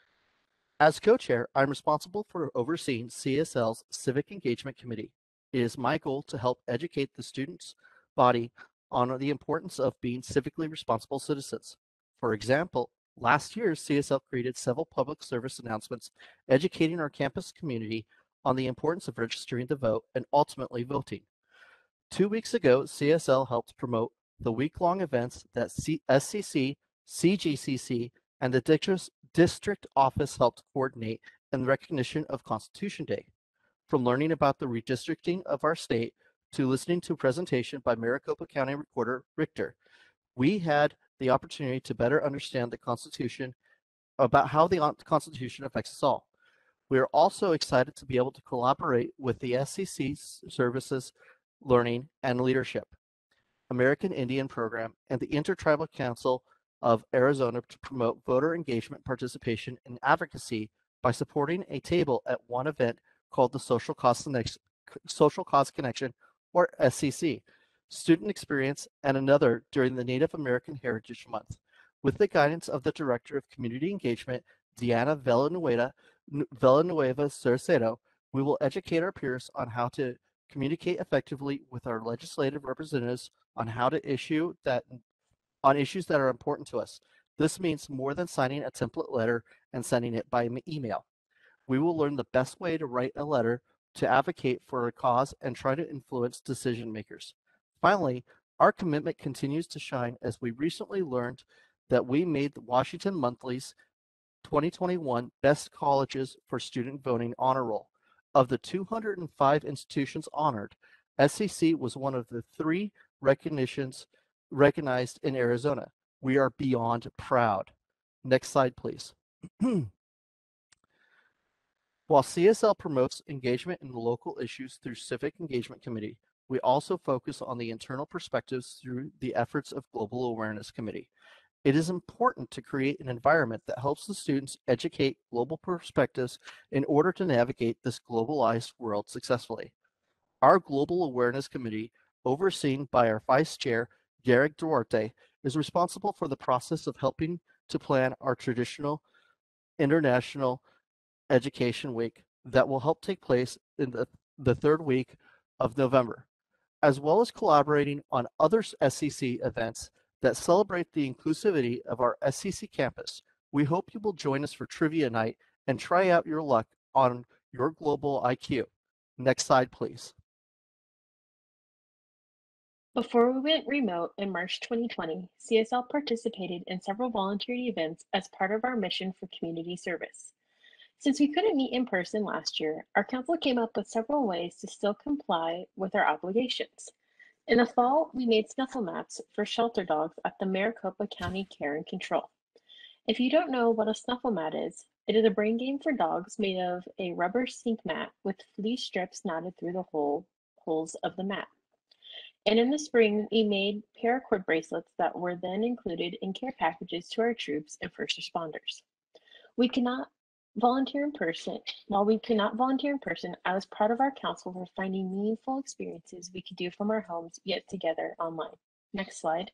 As co-chair, I'm responsible for overseeing CSL's Civic Engagement Committee. It is my goal to help educate the students' body on the importance of being civically responsible citizens. For example, last year, CSL created several public service announcements educating our campus community on the importance of registering to vote and ultimately voting. 2 weeks ago, CSL helped promote the week-long events that SCC, CGCC, and the district office helped coordinate in recognition of Constitution Day. From learning about the redistricting of our state to listening to a presentation by Maricopa County Recorder Richter, we had the opportunity to better understand the Constitution, about how the Constitution affects us all. We are also excited to be able to collaborate with the SCC Services, Learning, and Leadership, American Indian Program, and the Intertribal Council of Arizona to promote voter engagement, participation, and advocacy by supporting a table at one event called the Social Cause Connection, or SCC, Student Experience, and another during the Native American Heritage Month. With the guidance of the Director of Community Engagement, Deanna Villanueva Cercero, we will educate our peers on how to communicate effectively with our legislative representatives on issues that are important to us. This means more than signing a template letter and sending it by email. We will learn the best way to write a letter to advocate for a cause and try to influence decision makers. Finally, our commitment continues to shine as we recently learned that we made the Washington Monthly's 2021 Best Colleges for Student Voting honor roll. Of the 205 institutions honored, SCC was one of the 3 recognized in Arizona. We are beyond proud. Next slide, please. While CSL promotes engagement in local issues through Civic Engagement Committee, we also focus on the internal perspectives through the efforts of Global Awareness Committee. It is important to create an environment that helps the students educate global perspectives in order to navigate this globalized world successfully. Our Global Awareness Committee, overseen by our Vice Chair, Garrick Duarte, is responsible for the process of helping to plan our traditional International Education Week that will help take place the third week of November, as well as collaborating on other SCC events that celebrate the inclusivity of our SCC campus. We hope you will join us for trivia night and try out your luck on your global IQ. Next slide, please. Before we went remote in March 2020, CSL participated in several volunteer events as part of our mission for community service. Since we couldn't meet in person last year, our council came up with several ways to still comply with our obligations. In the fall, we made snuffle mats for shelter dogs at the Maricopa County Care and Control. If you don't know what a snuffle mat is, it is a brain game for dogs made of a rubber sink mat with fleece strips knotted through the holes of the mat. And in the spring, we made paracord bracelets that were then included in care packages to our troops and first responders. We cannot volunteer in person. While we could not volunteer in person, I was proud of our council for finding meaningful experiences we could do from our homes, yet together online. Next slide.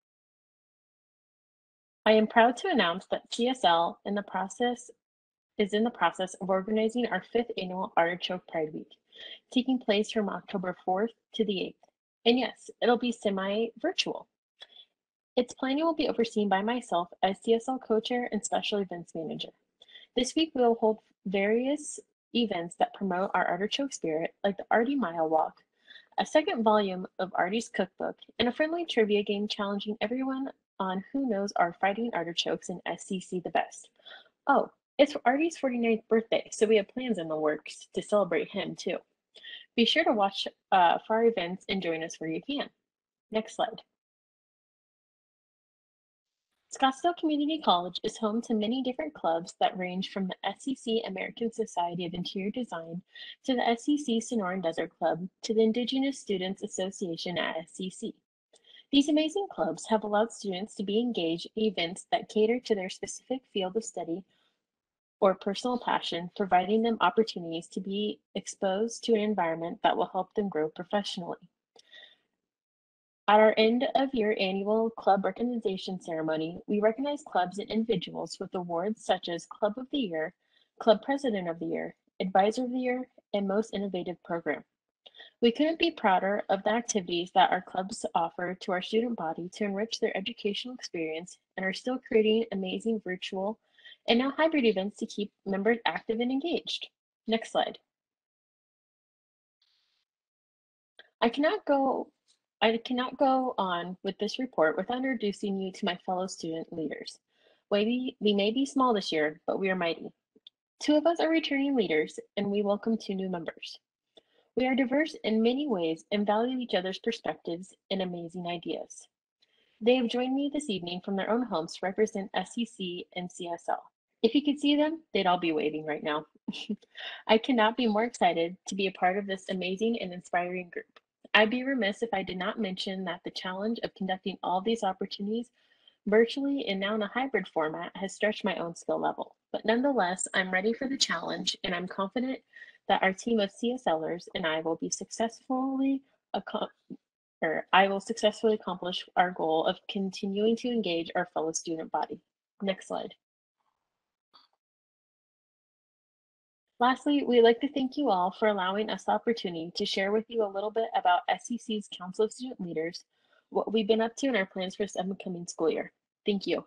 I am proud to announce that CSL is in the process of organizing our 5th annual Artichoke Pride Week, taking place from October 4th to the 8th. And yes, it'll be semi-virtual. Its planning will be overseen by myself as CSL co-chair and special events manager. This week we will hold various events that promote our artichoke spirit, like the Artie Mile Walk, a second volume of Artie's cookbook, and a friendly trivia game challenging everyone on who knows our fighting artichokes in SCC the best. Oh, it's Artie's 49th birthday, so we have plans in the works to celebrate him too. Be sure to watch for our events and join us where you can. Next slide. Scottsdale Community College is home to many different clubs that range from the SCC American Society of Interior Design to the SCC Sonoran Desert Club to the Indigenous Students Association at SCC. These amazing clubs have allowed students to be engaged in events that cater to their specific field of study or personal passion, providing them opportunities to be exposed to an environment that will help them grow professionally. At our end of year annual club recognition ceremony, we recognize clubs and individuals with awards such as Club of the Year, Club President of the Year, Advisor of the Year, and Most Innovative Program. We couldn't be prouder of the activities that our clubs offer to our student body to enrich their educational experience and are still creating amazing virtual and now hybrid events to keep members active and engaged. Next slide. I cannot go on with this report without introducing you to my fellow student leaders. We may be small this year, but we are mighty. 2 of us are returning leaders, and we welcome 2 new members. We are diverse in many ways and value each other's perspectives and amazing ideas. They have joined me this evening from their own homes to represent SCC and CSL. If you could see them, they'd all be waving right now. I cannot be more excited to be a part of this amazing and inspiring group. I'd be remiss if I did not mention that the challenge of conducting all these opportunities virtually and now in a hybrid format has stretched my own skill level. But nonetheless, I'm ready for the challenge, and I'm confident that our team of CSLers and I will successfully accomplish our goal of continuing to engage our fellow student body. Next slide. Lastly, we'd like to thank you all for allowing us the opportunity to share with you a little bit about SCC's Council of Student Leaders, what we've been up to, and our plans for this upcoming school year. Thank you.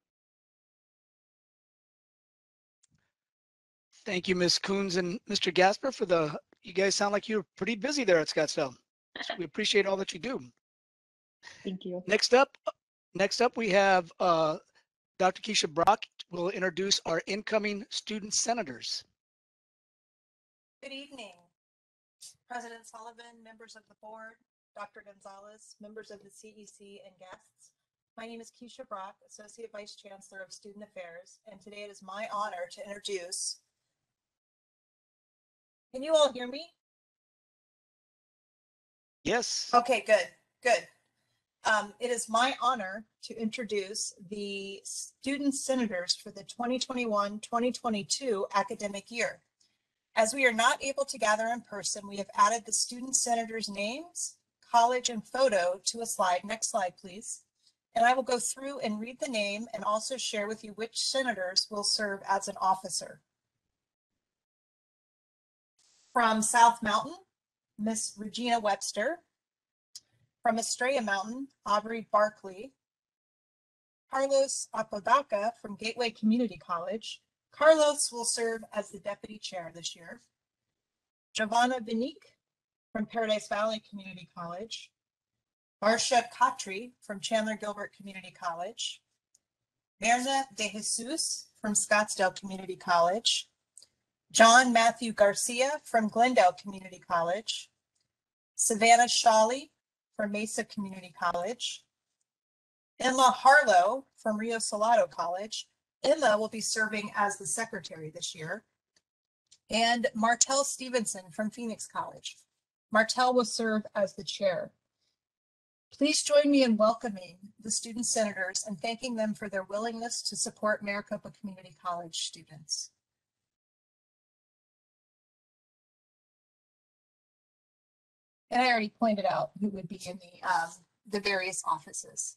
Thank you, Ms. Coons and Mr. Gasper, you guys sound like you're pretty busy there at Scottsdale. So we appreciate all that you do. Thank you. Next up we have Dr. Keisha Brock will introduce our incoming student senators. Good evening, President Sullivan, members of the board, Dr. Gonzalez, members of the CEC, and guests. My name is Keisha Brock, Associate Vice Chancellor of Student Affairs, and today it is my honor to introduce. Can you all hear me? Yes. Okay, good. It is my honor to introduce the student senators for the 2021-2022 academic year. As we are not able to gather in person, we have added the student senators' names, college, and photo to a slide. Next slide, please. And I will go through and read the name and also share with you which senators will serve as an officer. From South Mountain, Miss Regina Webster. From Estrella Mountain, Aubrey Barkley. Carlos Apodaca from Gateway Community College. Carlos will serve as the deputy chair this year. Giovanna Vinique from Paradise Valley Community College. Marcia Khatri from Chandler Gilbert Community College. Merna De Jesus from Scottsdale Community College. John Matthew Garcia from Glendale Community College. Savannah Shawley from Mesa Community College. Emma Harlow from Rio Salado College. Emma will be serving as the secretary this year. And Martell Stevenson from Phoenix College. Martell will serve as the chair. Please join me in welcoming the student senators and thanking them for their willingness to support Maricopa Community College students. And I already pointed out who would be in the various offices.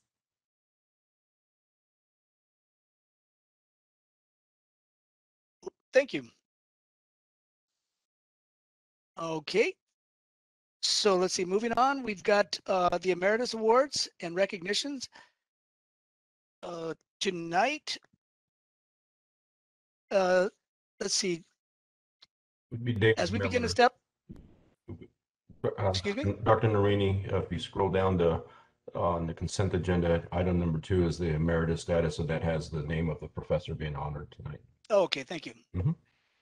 Thank you. Okay. So let's see, moving on, we've got the Emeritus Awards and recognitions. Tonight, let's see, Would be David as we begin to Miller. step, excuse me? Dr. Narini, if you scroll down to on the consent agenda, item number 2 is the emeritus status, so that has the name of the professor being honored tonight. Oh, okay, thank you. Mm-hmm.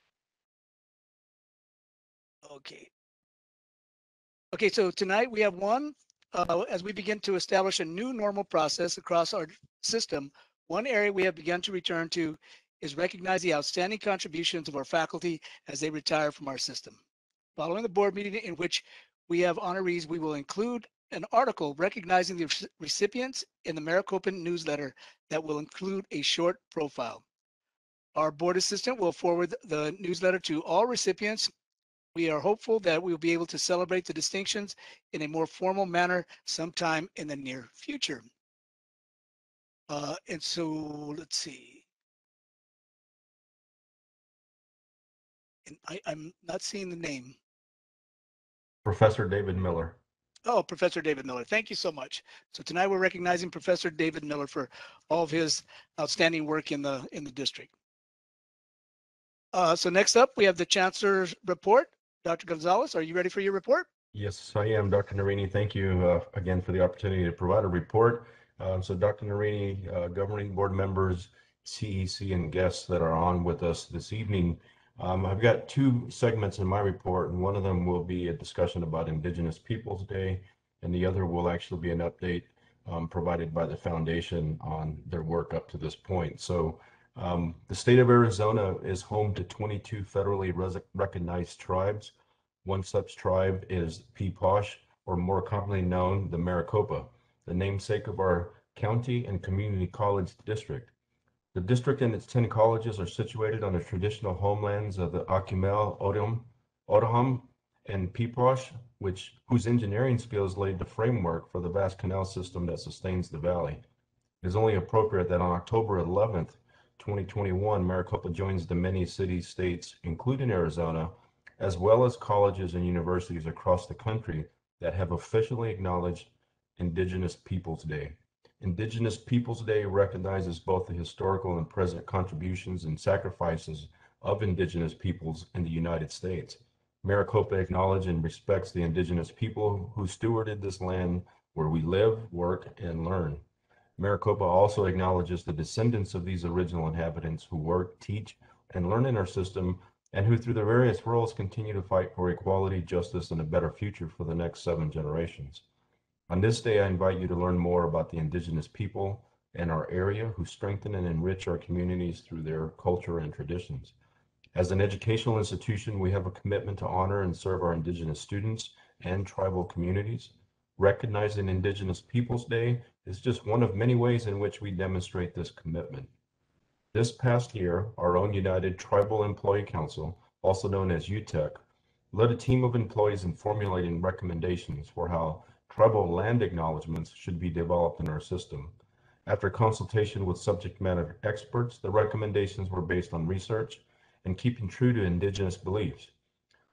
Okay. Okay, so tonight we have one, as we begin to establish a new normal process across our system, one area we have begun to return to is recognize the outstanding contributions of our faculty as they retire from our system. Following the board meeting in which we have honorees, we will include an article recognizing the recipients in the Maricopa newsletter that will include a short profile. Our board assistant will forward the newsletter to all recipients. We are hopeful that we will be able to celebrate the distinctions in a more formal manner sometime in the near future. And so let's see. And I'm not seeing the name. Professor David Miller. Oh, Professor David Miller. Thank you so much. So tonight we're recognizing Professor David Miller for all of his outstanding work in the district. So next up, we have the Chancellor's report. Dr. Gonzalez, are you ready for your report? Yes, I am, Dr. Narini. Thank you again for the opportunity to provide a report. So Dr. Narini, governing board members, CEC, and guests that are on with us this evening, I've got 2 segments in my report, and one of them will be a discussion about Indigenous Peoples Day, and the other will actually be an update provided by the foundation on their work up to this point. So the state of Arizona is home to 22 federally recognized tribes. One such tribe is Peeposh, or more commonly known, the Maricopa, the namesake of our county and community college district. The district and its 10 colleges are situated on the traditional homelands of the Acumel, Otoham, and Peeposh, whose engineering skills laid the framework for the vast canal system that sustains the valley. It is only appropriate that on October 11th, 2021, Maricopa joins the many cities, states, including Arizona, as well as colleges and universities across the country that have officially acknowledged Indigenous Peoples Day. Indigenous Peoples Day recognizes both the historical and present contributions and sacrifices of Indigenous peoples in the United States. Maricopa acknowledges and respects the Indigenous people who stewarded this land where we live, work, and learn. Maricopa also acknowledges the descendants of these original inhabitants who work, teach, and learn in our system, and who through their various roles continue to fight for equality, justice, and a better future for the next 7 generations. On this day, I invite you to learn more about the Indigenous people in our area who strengthen and enrich our communities through their culture and traditions. As an educational institution, we have a commitment to honor and serve our Indigenous students and tribal communities. Recognizing Indigenous Peoples Day is just one of many ways in which we demonstrate this commitment. This past year, our own United Tribal Employee Council, also known as UTEC, led a team of employees in formulating recommendations for how tribal land acknowledgements should be developed in our system. After consultation with subject matter experts, the recommendations were based on research and keeping true to Indigenous beliefs.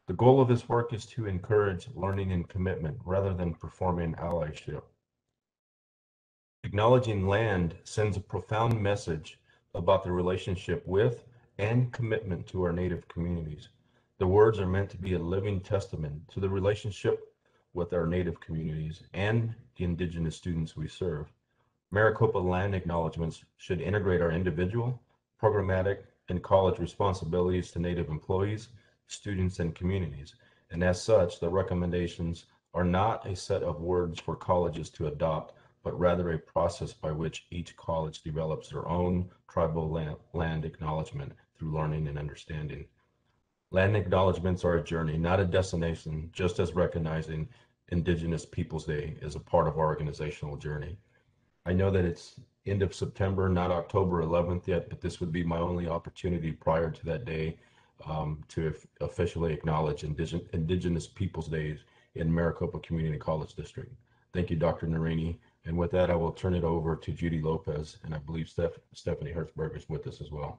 The goal of this work is to encourage learning and commitment rather than performing allyship. Acknowledging land sends a profound message about the relationship with and commitment to our Native communities. The words are meant to be a living testament to the relationship with our Native communities and the Indigenous students we serve. Maricopa land acknowledgements should integrate our individual, programmatic, and college responsibilities to Native employees, students, and communities. And as such, the recommendations are not a set of words for colleges to adopt, but rather a process by which each college develops their own tribal land acknowledgement through learning and understanding. Land acknowledgements are a journey, not a destination, just as recognizing Indigenous Peoples Day is a part of our organizational journey. I know that it's end of September, not October 11th yet, but this would be my only opportunity prior to that day to officially acknowledge Indigenous Peoples Days in Maricopa Community College District. Thank you, Dr. Narini. And with that, I will turn it over to Judy Lopez, and I believe Stephanie Hertzberg is with us as well.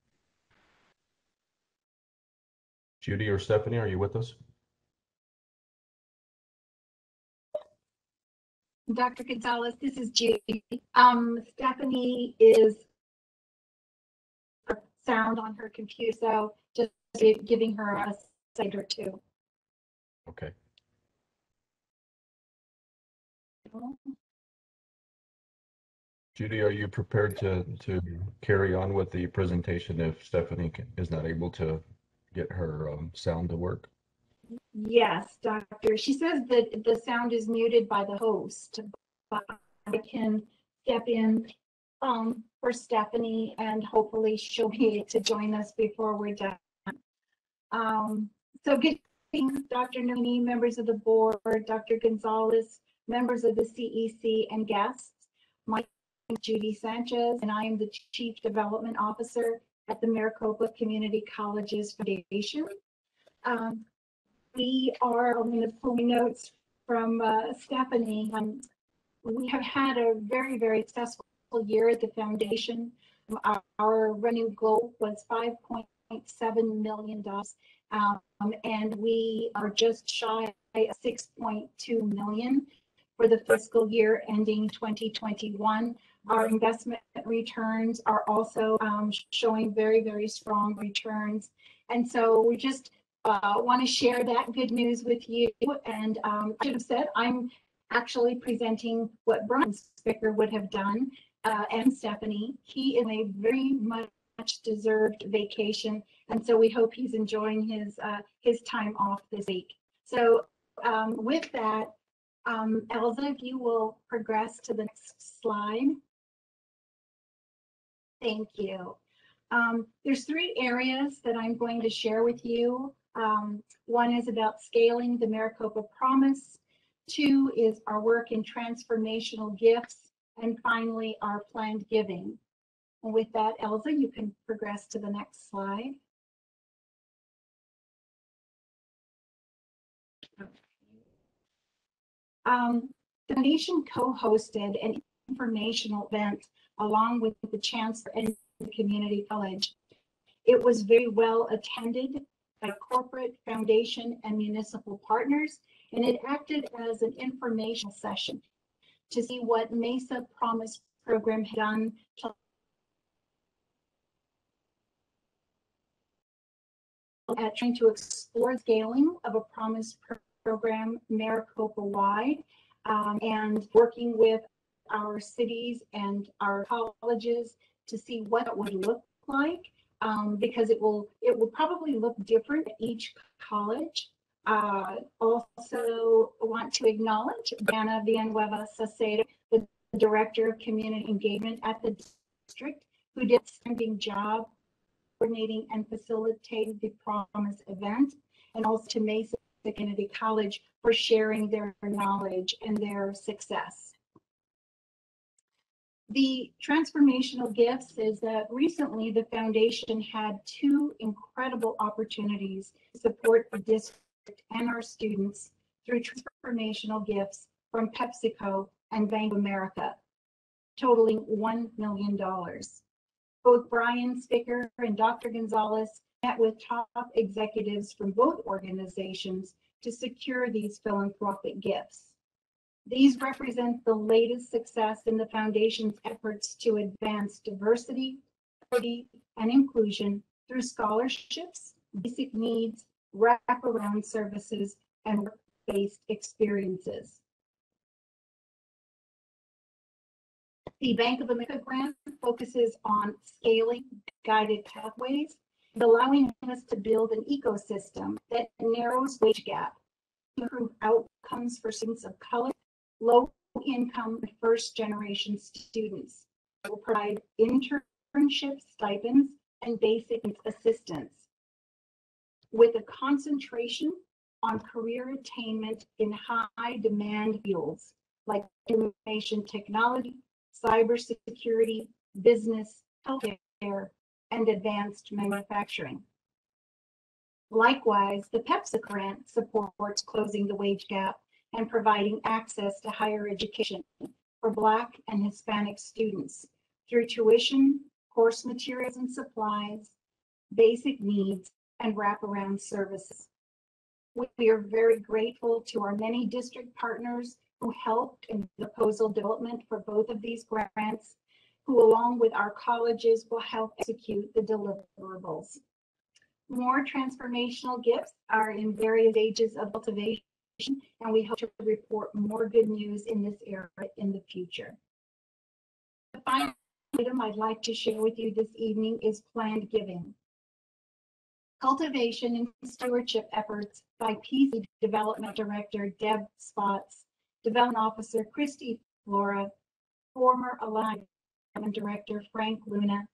Judy or Stephanie, are you with us? Dr. Gonzalez, this is Judy. Stephanie is sound on her computer, so just giving her a second or two. Okay. Judy, are you prepared to carry on with the presentation if Stephanie is not able to get her sound to work? Yes, doctor. She says that the sound is muted by the host, but I can step in for Stephanie and hopefully she'll be able to join us before we're done. So good evening, Dr. Narini, members of the board, Dr. Gonzalez, members of the CEC and guests. My name is Judy Sanchez and I am the Chief Development Officer at the Maricopa Community Colleges Foundation. We are, I'm going to pull my notes from Stephanie. We have had a very, very successful year at the foundation. Our revenue goal was $5.7 million, and we are just shy of $6.2 million for the fiscal year ending 2021. Our investment returns are also showing very, very strong returns. And so we just want to share that good news with you. And I should have said, I'm actually presenting what Brian Spicker would have done, and Stephanie. He is a very much deserved vacation. And so we hope he's enjoying his time off this week. So with that, Elza, if you will progress to the next slide. Thank you. There's three areas that I'm going to share with you. One is about scaling the Maricopa Promise. Two is our work in transformational gifts. And finally, our planned giving. And with that, Elza, you can progress to the next slide. The nation co-hosted an informational event along with the Chancellor and the Community College. It was very well attended by corporate, foundation, and municipal partners, and it acted as an informational session to see what Mesa Promise program had done at trying to explore scaling of a Promise program Maricopa-wide, and working with our cities and our colleges to see what it would look like, because it will probably look different at each college. Also want to acknowledge Diana Villanueva Sacedo, the Director of Community Engagement at the district, who did a standing job coordinating and facilitating the Promise event, and also to Mesa Community College for sharing their knowledge and their success. The transformational gifts is that recently the foundation had two incredible opportunities to support the district and our students through transformational gifts from PepsiCo and Bank of America, totaling $1 million. Both Brian Spicker and Dr. Gonzalez met with top executives from both organizations to secure these philanthropic gifts. These represent the latest success in the Foundation's efforts to advance diversity, equity, and inclusion through scholarships, basic needs, wraparound services, and work-based experiences. The Bank of America grant focuses on scaling guided pathways and allowing us to build an ecosystem that narrows wage gap, improve outcomes for students of color, low-income and first-generation students. It will provide internship stipends and basic assistance with a concentration on career attainment in high-demand fields like information technology, cybersecurity, business, healthcare, and advanced manufacturing. Likewise, the PEPSA grant supports closing the wage gap and providing access to higher education for Black and Hispanic students through tuition, course materials and supplies, basic needs, and wraparound services. We are very grateful to our many district partners who helped in the proposal development for both of these grants, who along with our colleges will help execute the deliverables. More transformational gifts are in various stages of cultivation, and we hope to report more good news in this area in the future. The final item I'd like to share with you this evening is planned giving. Cultivation and stewardship efforts by PC Development Director Deb Spots, Development Officer Christy Flora, former Allied Development Director Frank Luna,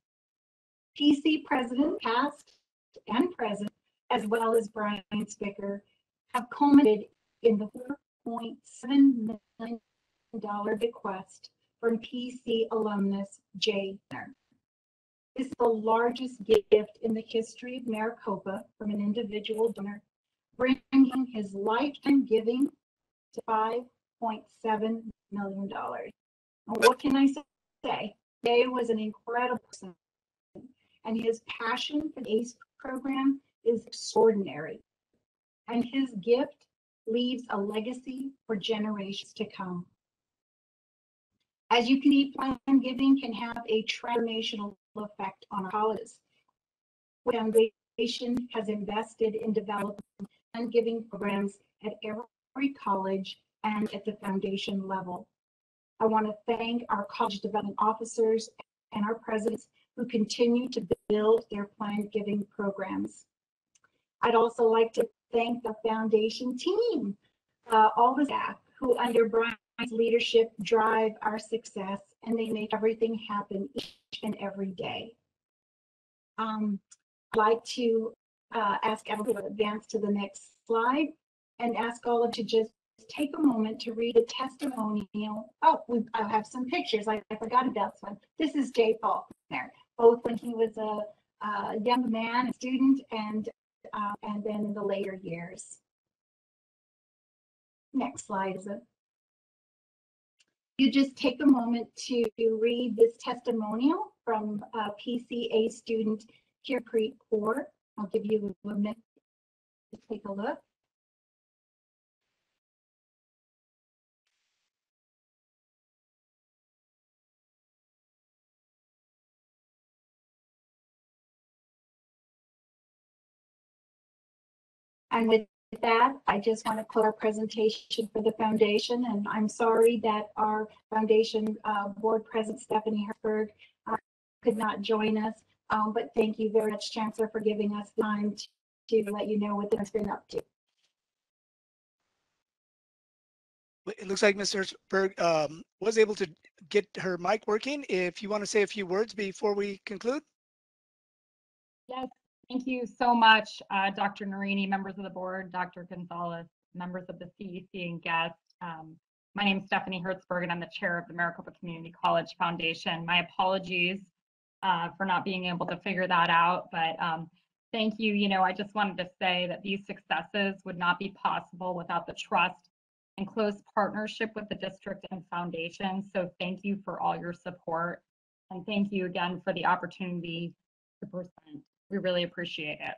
PC President past and present, as well as Brian Spicker, have culminated in the $4.7 million bequest from PC alumnus Jay Turner. This is the largest gift in the history of Maricopa from an individual donor, bringing his lifetime giving to $5.7 million. And what can I say? Jay was an incredible person, and his passion for the ACE program is extraordinary. And his gift leaves a legacy for generations to come. As you can see, planned giving can have a transformational effect on our colleges. The Foundation has invested in developing planned giving programs at every college and at the foundation level. I want to thank our college development officers and our presidents who continue to build their planned giving programs. I'd also like to thank the foundation team, all the staff who under Brian's leadership drive our success, and they make everything happen each and every day. I'd like to ask everyone to advance to the next slide and ask all of you to just take a moment to read a testimonial. Oh, I have some pictures. I forgot about this one. This is Jay Faulkner, both when he was a young man, a student, and then in the later years. Next slide is it. You just take a moment to read this testimonial from PCA student Kirpreet Kaur. I'll give you a minute to take a look. And with that, I just want to close our presentation for the foundation. And I'm sorry that our foundation board president, Stephanie Hertzberg, could not join us. But thank you very much, Chancellor, for giving us the time to let you know what this has been up to. It looks like Mr. Hertzberg was able to get her mic working. If you want to say a few words before we conclude. Yes. Thank you so much, Dr. Narini, members of the board, Dr. Gonzalez, members of the CEC and guests. My name is Stephanie Hertzberg, and I'm the chair of the Maricopa Community College Foundation. My apologies for not being able to figure that out, but thank you. You know, I just wanted to say that these successes would not be possible without the trust and close partnership with the district and foundation. So thank you for all your support. And thank you again for the opportunity to present. We really appreciate it.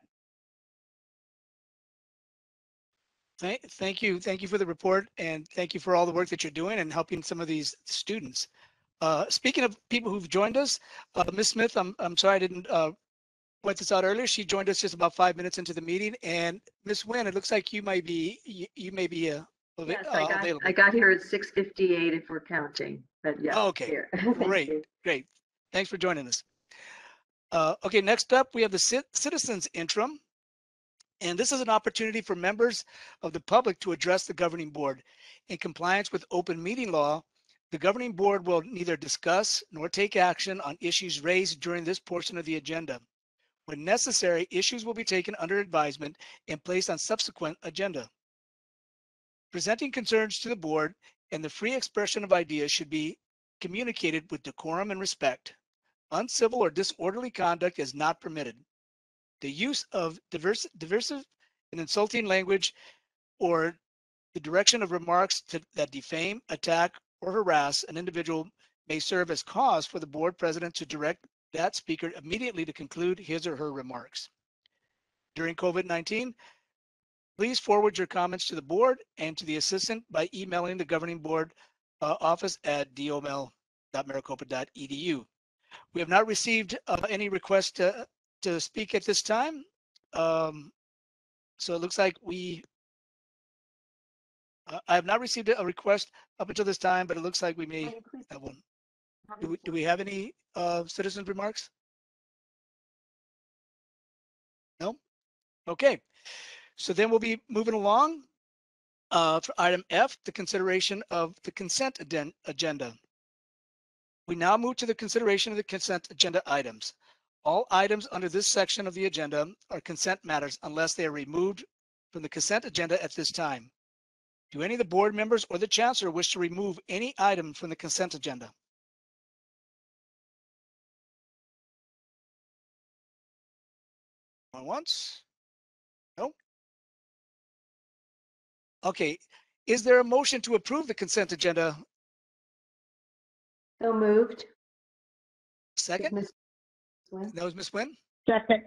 Thank you for the report, and thank you for all the work that you're doing and helping some of these students. Speaking of people who've joined us, Ms. Smith, I'm sorry I didn't point this out earlier. She joined us just about 5 minutes into the meeting, and Ms. Nguyen, it looks like you may be Yes, available. I got here at 6:58 if we're counting, but yeah. Okay, Here. great. Thanks for joining us. Okay, next up we have the citizens interim. And this is an opportunity for members of the public to address the governing board. In compliance with open meeting law, the governing board will neither discuss nor take action on issues raised during this portion of the agenda. When necessary, issues will be taken under advisement and placed on subsequent agenda. Presenting concerns to the board and the free expression of ideas should be communicated with decorum and respect. Uncivil or disorderly conduct is not permitted. The use of divisive and insulting language or the direction of remarks that defame, attack, or harass an individual may serve as cause for the board president to direct that speaker immediately to conclude his or her remarks. During COVID-19, please forward your comments to the board and to the assistant by emailing the governing board office at doml.maricopa.edu. We have not received any requests to speak at this time. So it looks like I have not received a request up until this time, but it looks like we may have one. Do we have any citizen remarks? No? Okay. So then we'll be moving along for item F, the consideration of the consent agenda. We now move to the consideration of the consent agenda items. All items under this section of the agenda are consent matters unless they are removed from the consent agenda at this time. Do any of the board members or the chancellor wish to remove any item from the consent agenda? Going once? No? Okay. Is there a motion to approve the consent agenda? So moved. Second? Ms. Nguyen. That was Ms. Nguyen. Second.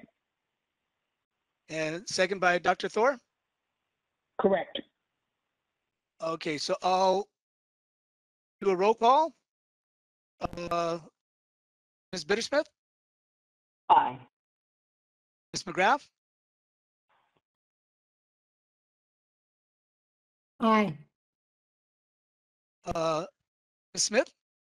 And second by Dr. Thor? Correct. Okay, so I'll do a roll call. Ms. Bittersmith? Aye. Ms. McGrath? Aye. Ms. Smith?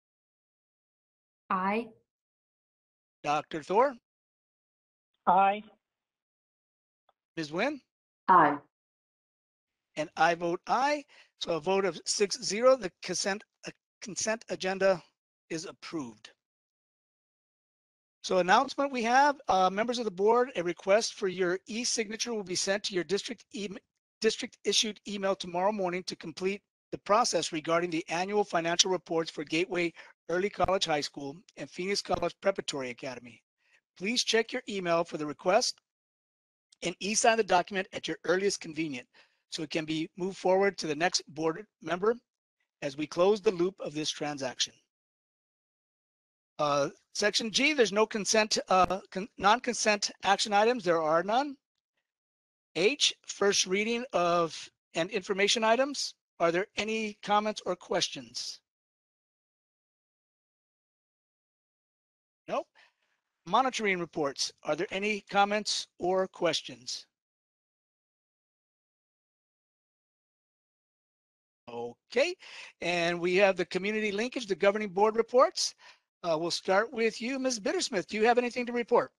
Aye. Dr. Thor? Aye. Ms. Nguyen? Aye. And I vote aye. So a vote of 6-0, the consent agenda is approved. So announcement we have, members of the board, a request for your e-signature will be sent to your district issued email tomorrow morning to complete the process regarding the annual financial reports for Gateway Early College High School and Phoenix College Preparatory Academy. Please check your email for the request and e-sign the document at your earliest convenience so it can be moved forward to the next board member as we close the loop of this transaction. Section G, there's no non-consent action items. There are none. H, first reading of and information items. Are there any comments or questions? Nope. Monitoring reports. Are there any comments or questions? Okay, and we have the community linkage, the governing board reports. We'll start with you, Ms. Bittersmith. Do you have anything to report?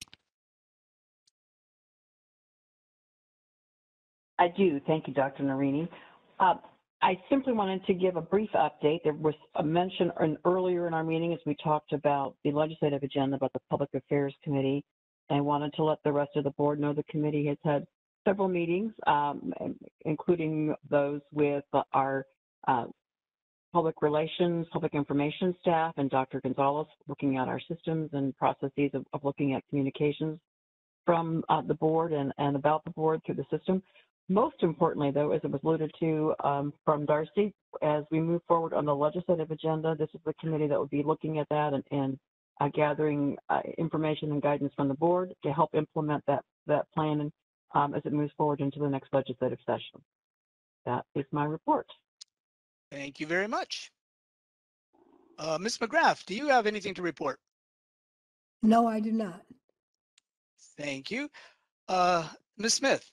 I do. Thank you, Dr. Narini. I simply wanted to give a brief update. There was a mention earlier in our meeting as we talked about the legislative agenda about the Public Affairs Committee. I wanted to let the rest of the board know the committee has had several meetings, including those with our public relations, public information staff, and Dr. Gonzalez, looking at our systems and processes of looking at communications from the board and about the board through the system. Most importantly, though, as it was alluded to from Darcy, as we move forward on the legislative agenda, this is the committee that will be looking at that and gathering information and guidance from the board to help implement that plan as it moves forward into the next legislative session. That is my report. Thank you very much. Ms. McGrath, do you have anything to report? No, I do not. Thank you. Ms. Smith?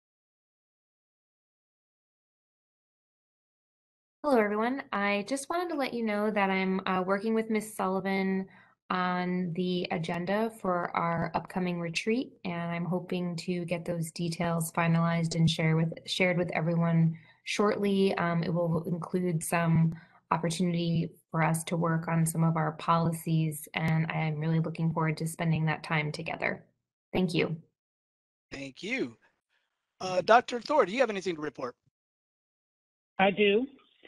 Hello, everyone. I just wanted to let you know that I'm working with Ms. Sullivan on the agenda for our upcoming retreat, and I'm hoping to get those details finalized and shared with everyone shortly. It will include some opportunity for us to work on some of our policies, and I'm really looking forward to spending that time together. Thank you. Thank you. Dr. Thor, do you have anything to report? I do.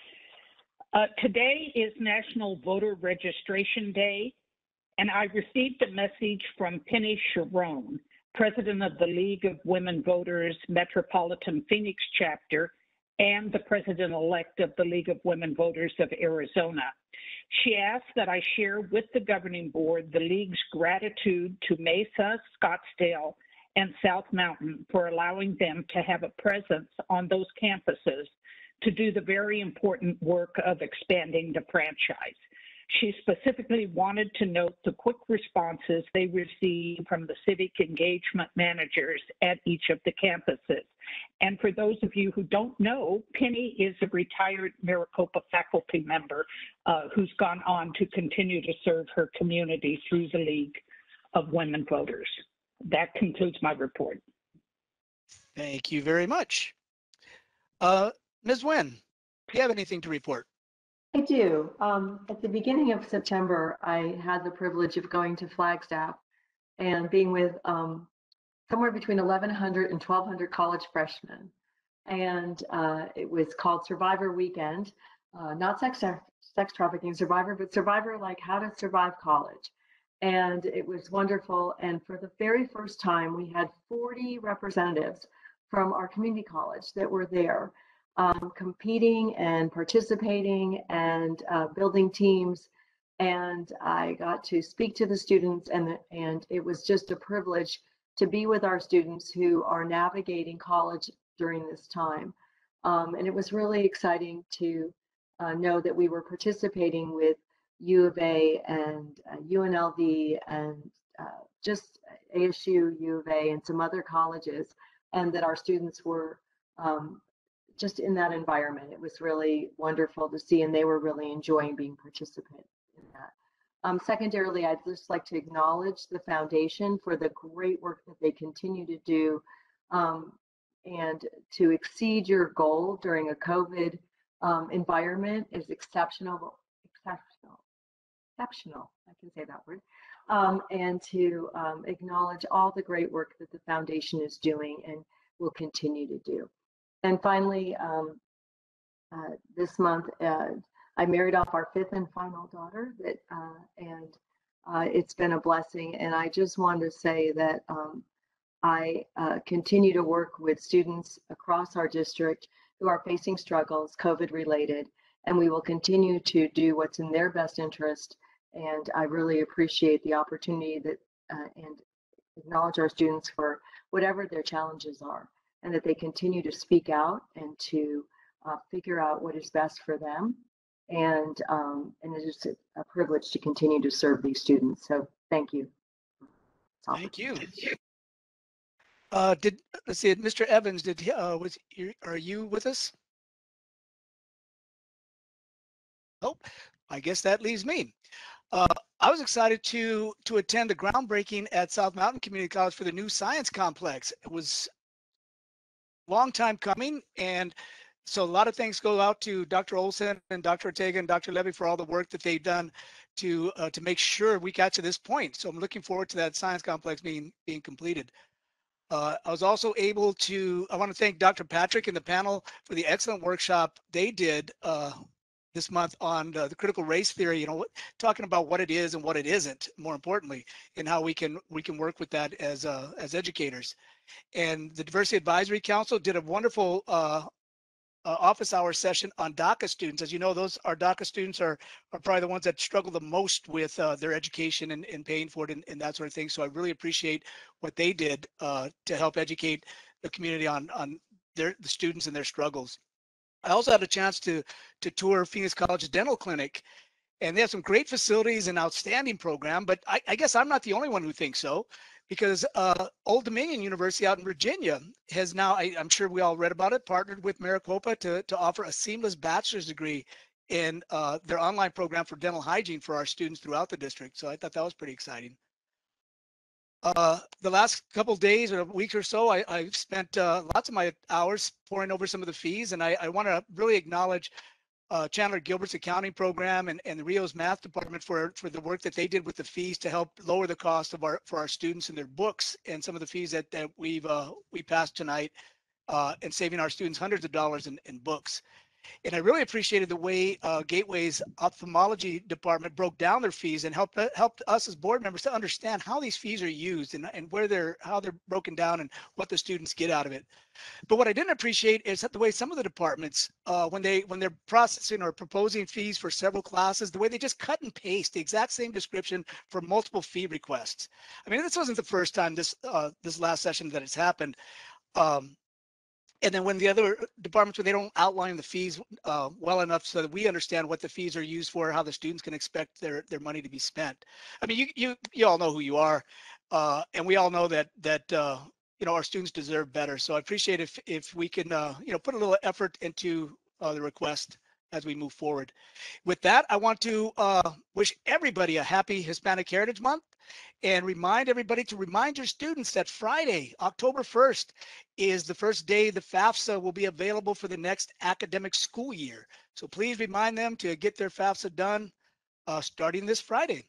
Today is National Voter Registration Day, and I received a message from Penny Sharon, president of the League of Women Voters Metropolitan Phoenix chapter and the president-elect of the League of Women Voters of Arizona. She asked that I share with the governing board the League's gratitude to Mesa, Scottsdale, and South Mountain for allowing them to have a presence on those campuses to do the very important work of expanding the franchise. She specifically wanted to note the quick responses they received from the civic engagement managers at each of the campuses. And for those of you who don't know, Penny is a retired Maricopa faculty member who's gone on to continue to serve her community through the League of Women Voters. That concludes my report. Thank you very much. Ms. Nguyen, do you have anything to report? I do. At the beginning of September, I had the privilege of going to Flagstaff and being with somewhere between 1,100 and 1,200 college freshmen. And it was called Survivor Weekend, not sex trafficking survivor, but survivor like how to survive college. And it was wonderful. And for the very first time, we had 40 representatives from our community college that were there. Competing and participating and building teams, and I got to speak to the students, and it was just a privilege to be with our students who are navigating college during this time. And it was really exciting to know that we were participating with U of A and UNLV and just ASU, U of A, and some other colleges, and that our students were just in that environment. It was really wonderful to see, and they were really enjoying being participants in that. Secondarily, I'd just like to acknowledge the foundation for the great work that they continue to do, and to exceed your goal during a COVID environment is exceptional. I can say that word. And to acknowledge all the great work that the foundation is doing and will continue to do. And finally, this month, I married off our fifth and final daughter, and it's been a blessing. And I just wanted to say that I continue to work with students across our district who are facing struggles, COVID related, and we will continue to do what's in their best interest. And I really appreciate the opportunity that and acknowledge our students for whatever their challenges are, and that they continue to speak out and to figure out what is best for them. And it is a privilege to continue to serve these students. So thank you. Thank you. Let's see, Mr. Evans, are you with us? Oh, I guess that leaves me. I was excited to attend the groundbreaking at South Mountain Community College for the new science complex. It was a long time coming, and so a lot of thanks go out to Dr. Olson and Dr. Ortega and Dr. Levy for all the work that they've done to make sure we got to this point. So I'm looking forward to that science complex being completed. I was also able to, I want to thank Dr. Patrick and the panel for the excellent workshop they did this month on the critical race theory, talking about what it is and what it isn't, more importantly, and how we can work with that as educators. And the Diversity Advisory Council did a wonderful office hour session on DACA students. As you know, our DACA students are probably the ones that struggle the most with their education and paying for it and that sort of thing. So I really appreciate what they did to help educate the community on the students and their struggles. I also had a chance to tour Phoenix College's dental clinic, and they have some great facilities and outstanding program. But I guess I'm not the only one who thinks so, because Old Dominion University out in Virginia has now, I'm sure we all read about it, partnered with Maricopa to offer a seamless bachelor's degree in their online program for dental hygiene for our students throughout the district. So I thought that was pretty exciting. The last couple of days or a week or so, I've spent lots of my hours poring over some of the fees, and I want to really acknowledge Chandler Gilbert's accounting program and the Rio's math department for the work that they did with the fees to help lower the cost of for our students and their books, and some of the fees that we passed tonight, and saving our students hundreds of dollars in books. And I really appreciated the way Gateway's ophthalmology department broke down their fees and helped us as board members to understand how these fees are used and how they're broken down and what the students get out of it. But what I didn't appreciate is the way some of the departments, when they're processing or proposing fees for several classes, the way they just cut and paste the exact same description for multiple fee requests. I mean, this wasn't the first time this last session that it's happened. And then when the other departments, when they don't outline the fees well enough so that we understand what the fees are used for, how the students can expect their money to be spent. I mean, you all know who you are, and we all know that our students deserve better. So I appreciate if we can put a little effort into the request as we move forward. With that, I want to wish everybody a happy Hispanic Heritage Month, and remind everybody to remind your students that Friday, October 1st, is the first day the FAFSA will be available for the next academic school year. So please remind them to get their FAFSA done starting this Friday.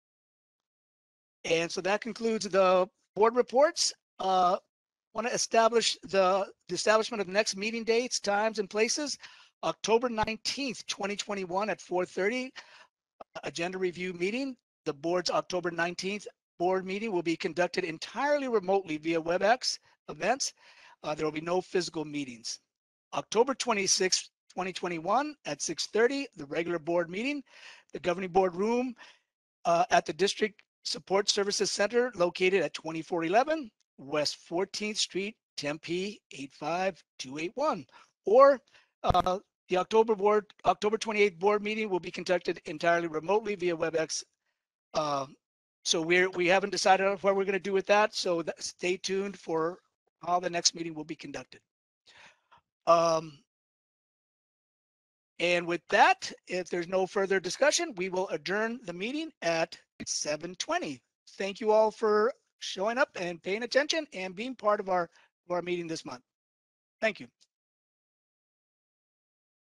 And so that concludes the board reports. Want to establish the establishment of the next meeting dates, times, and places. October 19th, 2021 at 4:30, agenda review meeting. The board's October 19th board meeting will be conducted entirely remotely via Webex events. There will be no physical meetings. October 26th, 2021 at 6:30, the regular board meeting, the governing board room at the District Support Services Center located at 2411 West 14th Street, Tempe 85281. Or the October 28th board meeting will be conducted entirely remotely via Webex. So we haven't decided on what we're going to do with that. So stay tuned for how the next meeting will be conducted. And with that, if there's no further discussion, we will adjourn the meeting at 7:20. Thank you all for showing up and paying attention and being part of our meeting this month. Thank you.